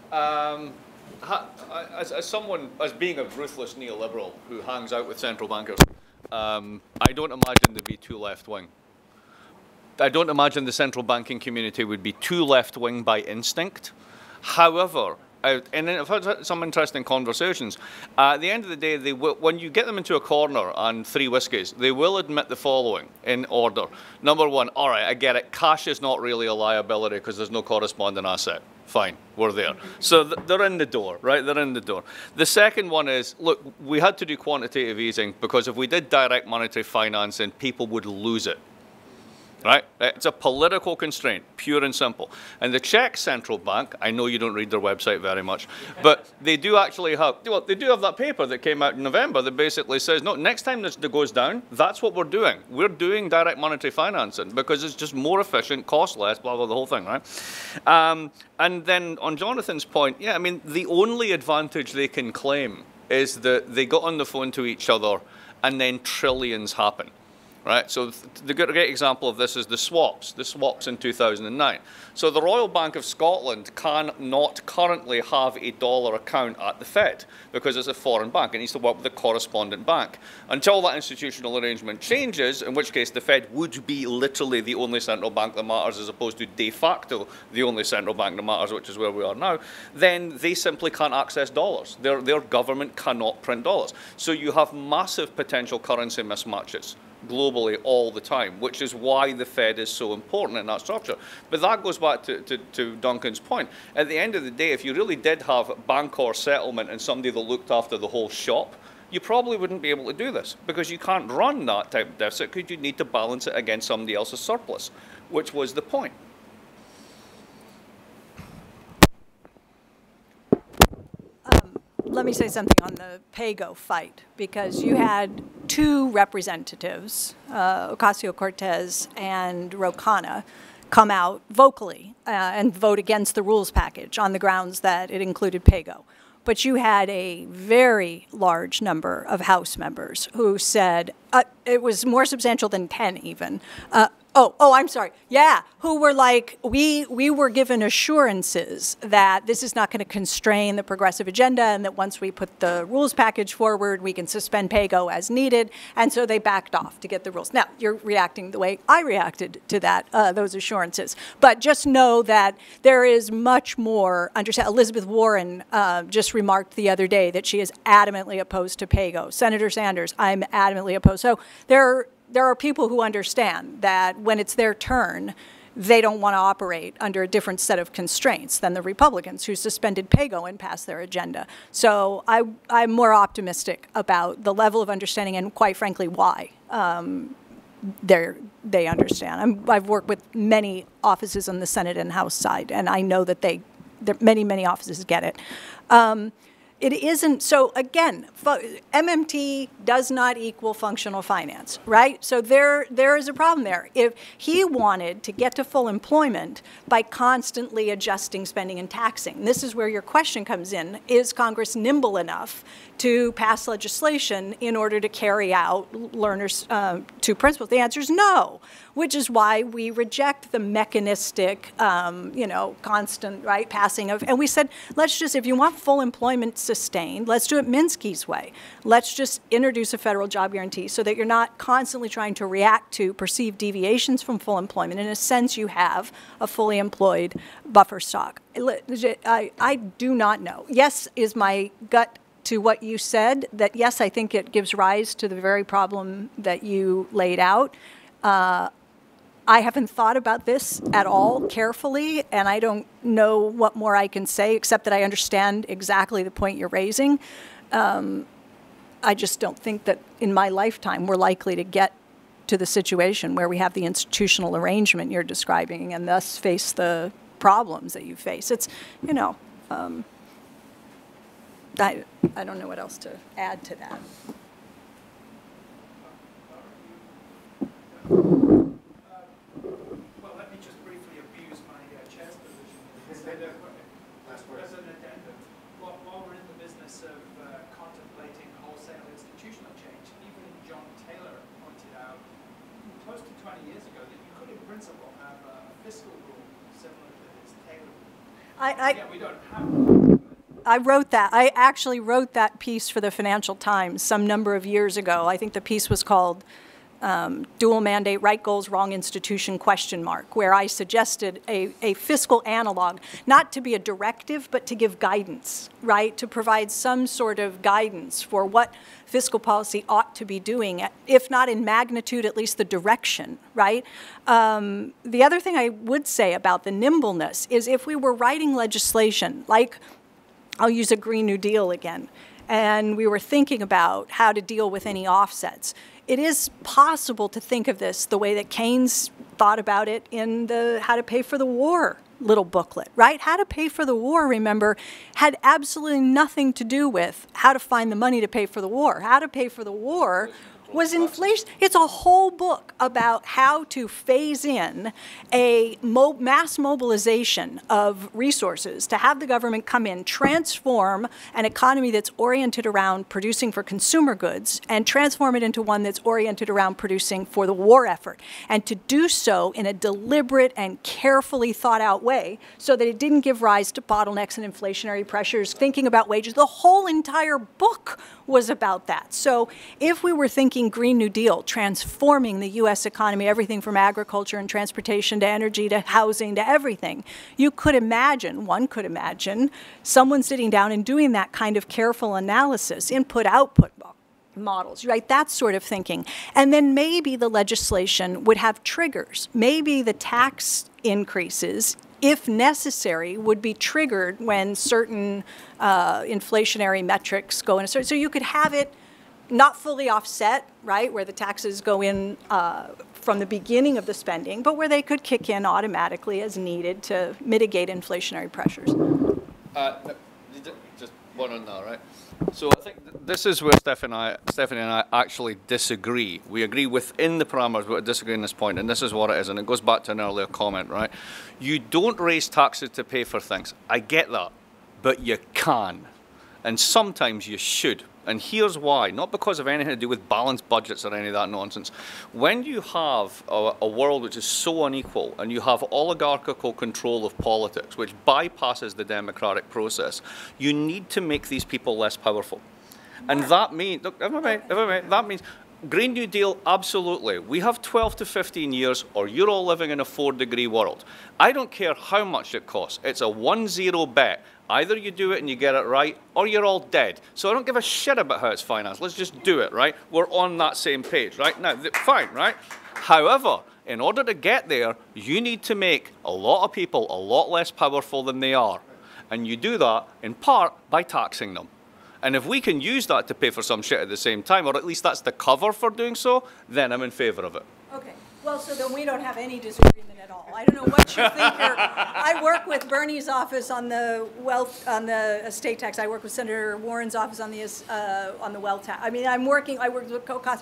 right. As being a ruthless neoliberal who hangs out with central bankers, I don't imagine they'd be too left-wing. I don't imagine the central banking community would be too left-wing by instinct. However, and I've had some interesting conversations. At the end of the day, when you get them into a corner and 3 whiskies, they will admit the following in order. Number one, all right, I get it. Cash is not really a liability because there's no corresponding asset. Fine, we're there. So they're in the door, right? They're in the door. The second one is, look, we had to do quantitative easing because if we did direct monetary financing, people would lose it. Right? It's a political constraint, pure and simple. And the Czech central bank, I know you don't read their website very much, but they do actually have, well, they do have that paper that came out in November that basically says, no, next time this goes down, that's what we're doing. We're doing direct monetary financing because it's just more efficient, costs less, blah, blah, the whole thing, right? And then on Jonathan's point, yeah, I mean, the only advantage they can claim is that they got on the phone to each other and then trillions happen. Right? So the great example of this is the swaps in 2009. So the Royal Bank of Scotland cannot currently have a dollar account at the Fed because it's a foreign bank. It needs to work with a correspondent bank. Until that institutional arrangement changes, in which case the Fed would be literally the only central bank that matters as opposed to de facto the only central bank that matters, which is where we are now, then they simply can't access dollars. Their government cannot print dollars. So you have massive potential currency mismatches globally all the time, which is why the Fed is so important in that structure. But that goes back to Duncan's point. At the end of the day, if you really did have Bancor settlement and somebody that looked after the whole shop, you probably wouldn't be able to do this because you can't run that type of deficit because you need to balance it against somebody else's surplus, which was the point. Let me say something on the PAYGO fight, because you had 2 representatives, Ocasio-Cortez and Ro Khanna, come out vocally and vote against the rules package on the grounds that it included PAYGO. But you had a very large number of House members who said, it was more substantial than 10 even, I'm sorry. Yeah, who were like, we were given assurances that this is not going to constrain the progressive agenda and that once we put the rules package forward, we can suspend PAYGO as needed. And so they backed off to get the rules. Now, you're reacting the way I reacted to that, those assurances. But just know that there is much more understand. Elizabeth Warren just remarked the other day that she is adamantly opposed to PAYGO. Senator Sanders, I'm adamantly opposed. So there are people who understand that when it's their turn, they don't want to operate under a different set of constraints than the Republicans who suspended PAYGO and passed their agenda. So I'm more optimistic about the level of understanding and, quite frankly, why they understand. I've worked with many offices on the Senate and House side, and I know that many offices get it. It isn't, so again, MMT does not equal functional finance, right? So there is a problem there. If he wanted to get to full employment by constantly adjusting spending and taxing, this is where your question comes in, is Congress nimble enough to pass legislation in order to carry out Lerner's 2 principles? The answer is no, which is why we reject the mechanistic, constant, right, passing of, and we said, let's just, if you want full employment sustained, let's do it Minsky's way. Let's just introduce a federal job guarantee so that you're not constantly trying to react to perceived deviations from full employment. In a sense, you have a fully employed buffer stock. I do not know. Yes, is my gut to what you said, that yes, I think it gives rise to the very problem that you laid out. I haven't thought about this at all carefully, and I don't know what more I can say except that I understand exactly the point you're raising. I just don't think that in my lifetime we're likely to get to the situation where we have the institutional arrangement you're describing and thus face the problems that you face. It's, you know, I don't know what else to add to that. Well, let me just briefly abuse my chair's position and say that as an addendum, while we're in the business of contemplating wholesale institutional change, even John Taylor pointed out close to 20 years ago that you could in principle have a fiscal rule similar to this Taylor rule. Yeah, we don't have one. I wrote that. I actually wrote that piece for the Financial Times some number of years ago. I think the piece was called Dual Mandate, Right Goals, Wrong Institution, ? Where I suggested a fiscal analog, not to be a directive, but to give guidance, right? To provide some sort of guidance for what fiscal policy ought to be doing, if not in magnitude, at least the direction, right? The other thing I would say about the nimbleness is if we were writing legislation, like I'll use a Green New Deal again, and we were thinking about how to deal with any offsets. It is possible to think of this the way that Keynes thought about it in the How to Pay for the War little booklet, right? How to Pay for the War, remember, had absolutely nothing to do with how to find the money to pay for the war. How to Pay for the War was inflation. It's a whole book about how to phase in a mass mobilization of resources to have the government come in, transform an economy that's oriented around producing for consumer goods and transform it into one that's oriented around producing for the war effort. And to do so in a deliberate and carefully thought out way so that it didn't give rise to bottlenecks and inflationary pressures, thinking about wages. The whole entire book was about that. So if we were thinking Green New Deal, transforming the U.S. economy, everything from agriculture and transportation to energy to housing to everything, you could imagine, one could imagine, someone sitting down and doing that kind of careful analysis, input-output models, right? That sort of thinking. And then maybe the legislation would have triggers. Maybe the tax increases, if necessary, would be triggered when certain inflationary metrics go in a certain. So you could have it not fully offset, right, where the taxes go in from the beginning of the spending, but where they could kick in automatically as needed to mitigate inflationary pressures. Just one on that, right? So I think this is where Stephanie and I actually disagree. We agree within the parameters, but disagree on this point, and this is what it is, and it goes back to an earlier comment, right? You don't raise taxes to pay for things. I get that, but you can, and sometimes you should. And here's why, not because of anything to do with balanced budgets or any of that nonsense. When you have a world which is so unequal and you have oligarchical control of politics, which bypasses the democratic process, you need to make these people less powerful. And that means, look, that means Green New Deal, absolutely. We have 12 to 15 years, or you're all living in a 4-degree world. I don't care how much it costs. It's a 1-0 bet. Either you do it and you get it right, or you're all dead. So I don't give a shit about how it's financed. Let's just do it, right? We're on that same page, right? Now, fine, right? However, in order to get there, you need to make a lot of people a lot less powerful than they are. And you do that, in part, by taxing them. And if we can use that to pay for some shit at the same time, or at least that's the cover for doing so, then I'm in favor of it. Okay. Well, so then we don't have any disagreement at all. I don't know what you think. I work with Bernie's office on the estate tax. I work with Senator Warren's office on the wealth tax. I mean, I work with co-cost.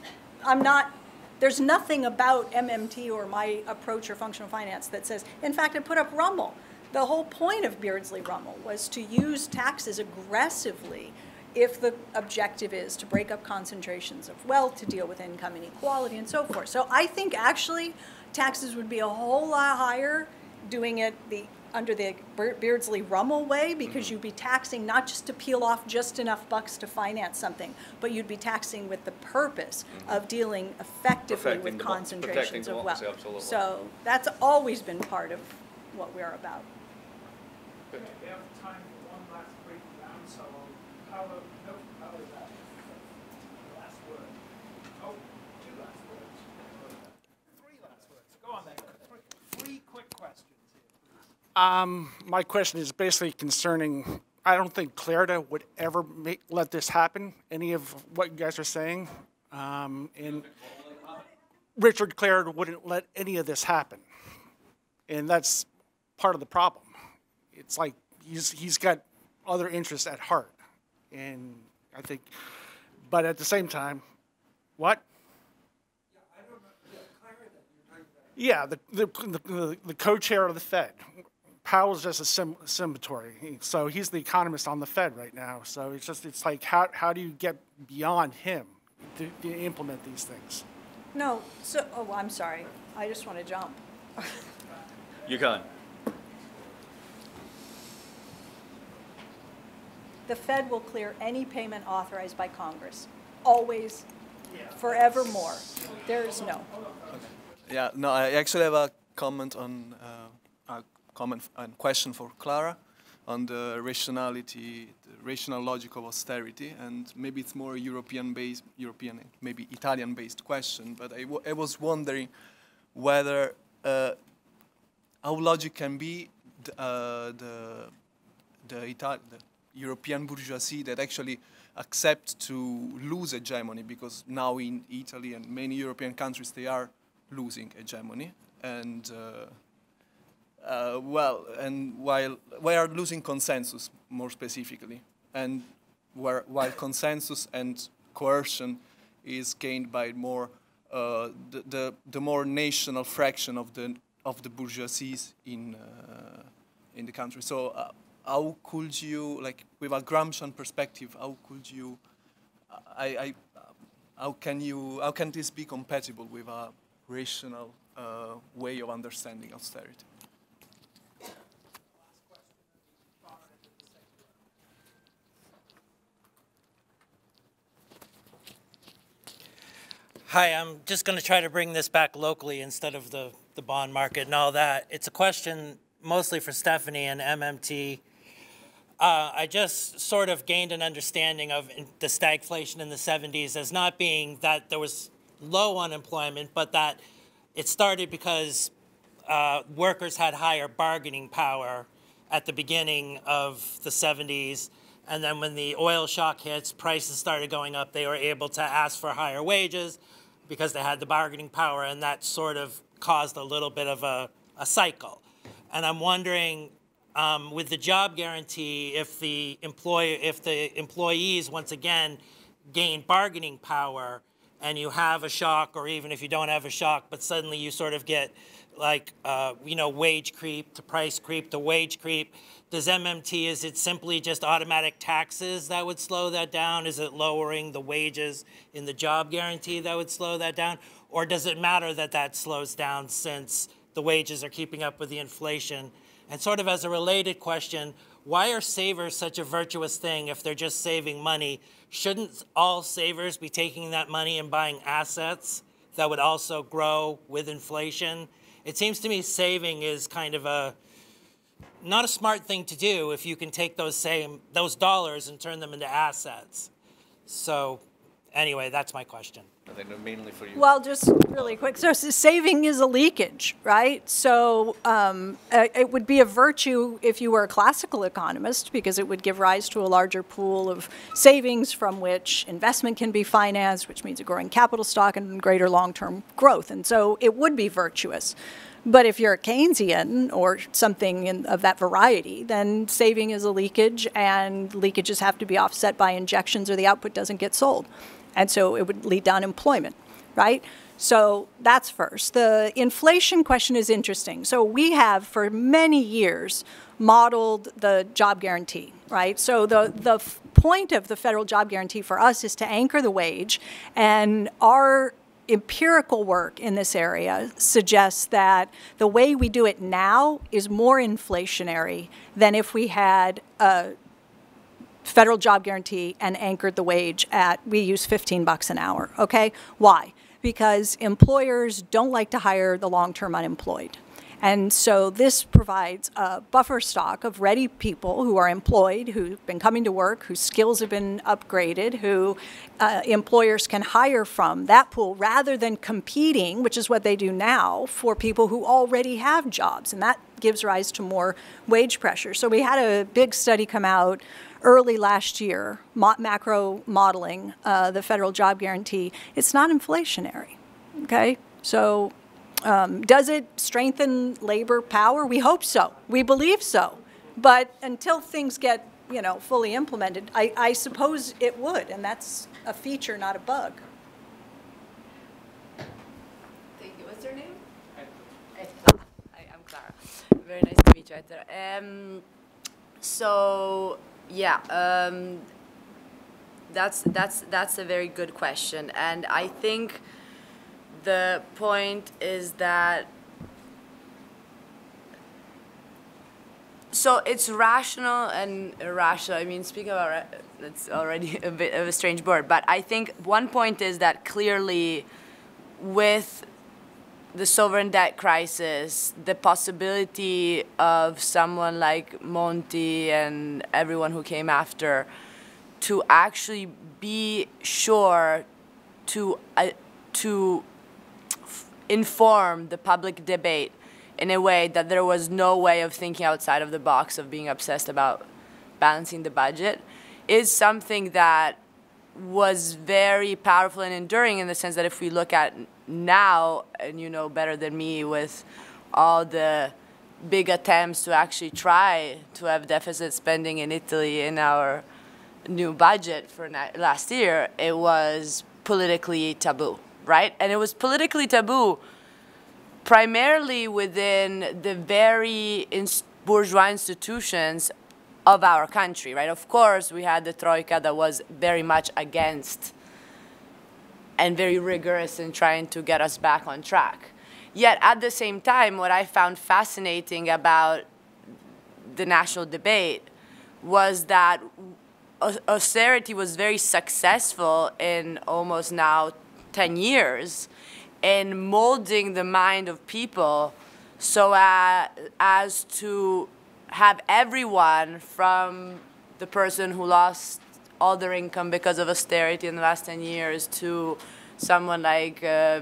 There's nothing about MMT or my approach or functional finance that says, in fact, I put up Rummel. The whole point of Beardsley-Rummel was to use taxes aggressively if the objective is to break up concentrations of wealth, to deal with income inequality, and so forth. So I think actually taxes would be a whole lot higher doing it under the Beardsley-Rummel way, because you'd be taxing not just to peel off just enough bucks to finance something, but you'd be taxing with the purpose of dealing effectively with concentrations of wealth. Absolutely. So that's always been part of what we're about. Okay, we have time for one last brief round, so how about that? Last word. Oh, 2 last words. 3 last words. Go on then. 3 quick questions here, please. My question is basically concerning, I don't think Clara would ever let this happen, any of what you guys are saying. Richard Clara wouldn't let any of this happen. And that's part of the problem. It's like he's got other interests at heart. And I think, but at the same time, what? Yeah, the co-chair of the Fed. Powell's just a symbatory. So he's the economist on the Fed right now. So it's like, how do you get beyond him to implement these things? No, so, oh, I'm sorry. I just want to jump. You can. The Fed will clear any payment authorized by Congress. Always, forevermore. There is no. Yeah, no, I actually have a comment on and question for Clara on the rationality, the rational logic of austerity, and maybe it's more European-based, maybe Italian-based question. But I was wondering whether how logic can be the European bourgeoisie that actually accept to lose hegemony, because now in Italy and many European countries they are losing hegemony, and while we are losing consensus more specifically, and while consensus and coercion is gained by more the more national fraction of the bourgeoisies in the country. So how could you, like, with a Gramscian perspective, how could you, how can this be compatible with a rational way of understanding austerity? Hi, I'm just going to try to bring this back locally instead of the bond market and all that. It's a question mostly for Stephanie and MMT. I just sort of gained an understanding of the stagflation in the 70s as not being that there was low unemployment, but that it started because workers had higher bargaining power at the beginning of the 70s. And then when the oil shock hits, prices started going up. They were able to ask for higher wages because they had the bargaining power, and that sort of caused a little bit of a cycle. And I'm wondering, with the job guarantee, if the employees once again gain bargaining power, and you have a shock, or even if you don't have a shock, but suddenly you sort of get like wage creep to price creep to wage creep. Does MMT, is it simply just automatic taxes that would slow that down? Is it lowering the wages in the job guarantee that would slow that down? Or does it matter that that slows down since the wages are keeping up with the inflation? And sort of as a related question, why are savers such a virtuous thing if they're just saving money? Shouldn't all savers be taking that money and buying assets that would also grow with inflation? It seems to me saving is kind of not a smart thing to do if you can take those dollars and turn them into assets. So anyway, that's my question. I think they're mainly for you. Well, just really quick. So saving is a leakage, right? So it would be a virtue if you were a classical economist, because it would give rise to a larger pool of savings from which investment can be financed, which means a growing capital stock and greater long-term growth. And so it would be virtuous. But if you're a Keynesian or something of that variety, then saving is a leakage, and leakages have to be offset by injections or the output doesn't get sold. And so it would lead to unemployment, right? So that's first. The inflation question is interesting. So we have, for many years, modeled the job guarantee, right? So the point of the federal job guarantee for us is to anchor the wage, and our empirical work in this area suggests that the way we do it now is more inflationary than if we had a federal job guarantee and anchored the wage at, we use $15 an hour, okay? Why? Because employers don't like to hire the long-term unemployed. And so this provides a buffer stock of ready people who are employed, who've been coming to work, whose skills have been upgraded, who employers can hire from that pool rather than competing, which is what they do now, for people who already have jobs. And that gives rise to more wage pressure. So we had a big study come out early last year, macro modeling the federal job guarantee. It's not inflationary, okay? So does it strengthen labor power? We hope so. We believe so. But until things get, you know, fully implemented, I suppose it would, and that's a feature, not a bug. Thank you. What's your name? Hi, I'm Clara. Very nice to meet you, Heather. So yeah, that's a very good question, and I think the point is that so it's rational and irrational. I mean, speaking about it's already a bit of a strange word, but I think one point is that clearly with the sovereign debt crisis, the possibility of someone like Monti and everyone who came after to actually be sure to inform the public debate in a way that there was no way of thinking outside of the box, of being obsessed about balancing the budget, is something that was very powerful and enduring, in the sense that if we look at now, and you know better than me, with all the big attempts to actually try to have deficit spending in Italy in our new budget for last year, it was politically taboo, right? And it was politically taboo primarily within the very bourgeois institutions of our country, right? Of course, we had the Troika that was very much against and very rigorous in trying to get us back on track. Yet, at the same time, what I found fascinating about the national debate was that austerity was very successful in almost now 10 years in molding the mind of people so as to have everyone, from the person who lost all their income because of austerity in the last 10 years to someone like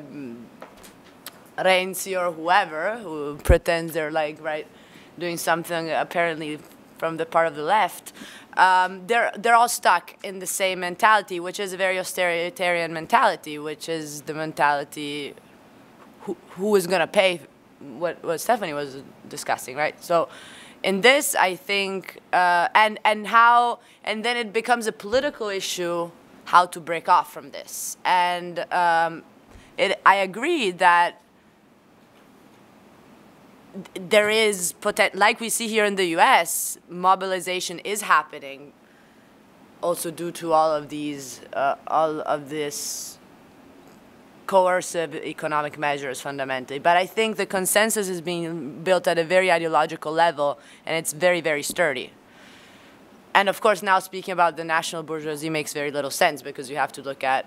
Renzi or whoever, who pretends they're like, right, doing something apparently from the part of the left, they're all stuck in the same mentality, which is a very authoritarian mentality, which is the mentality who is going to pay what Stephanie was discussing, right? So in this, I think, and then it becomes a political issue how to break off from this. And I agree that there is, like we see here in the US, mobilization is happening also due to all of these, all of this coercive economic measures fundamentally. But I think the consensus is being built at a very ideological level, and it's very, very sturdy. And of course, now speaking about the national bourgeoisie makes very little sense, because you have to look at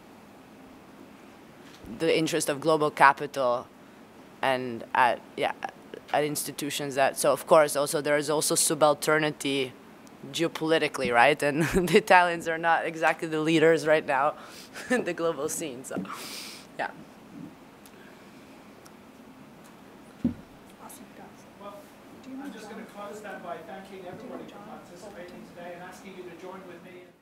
the interest of global capital and at institutions that, so of course also there is also subalternity geopolitically, right? And the Italians are not exactly the leaders right now in the global scene, so yeah. Awesome, guys. Well, I'm just going to close that by thanking everybody for participating today and asking you to join with me.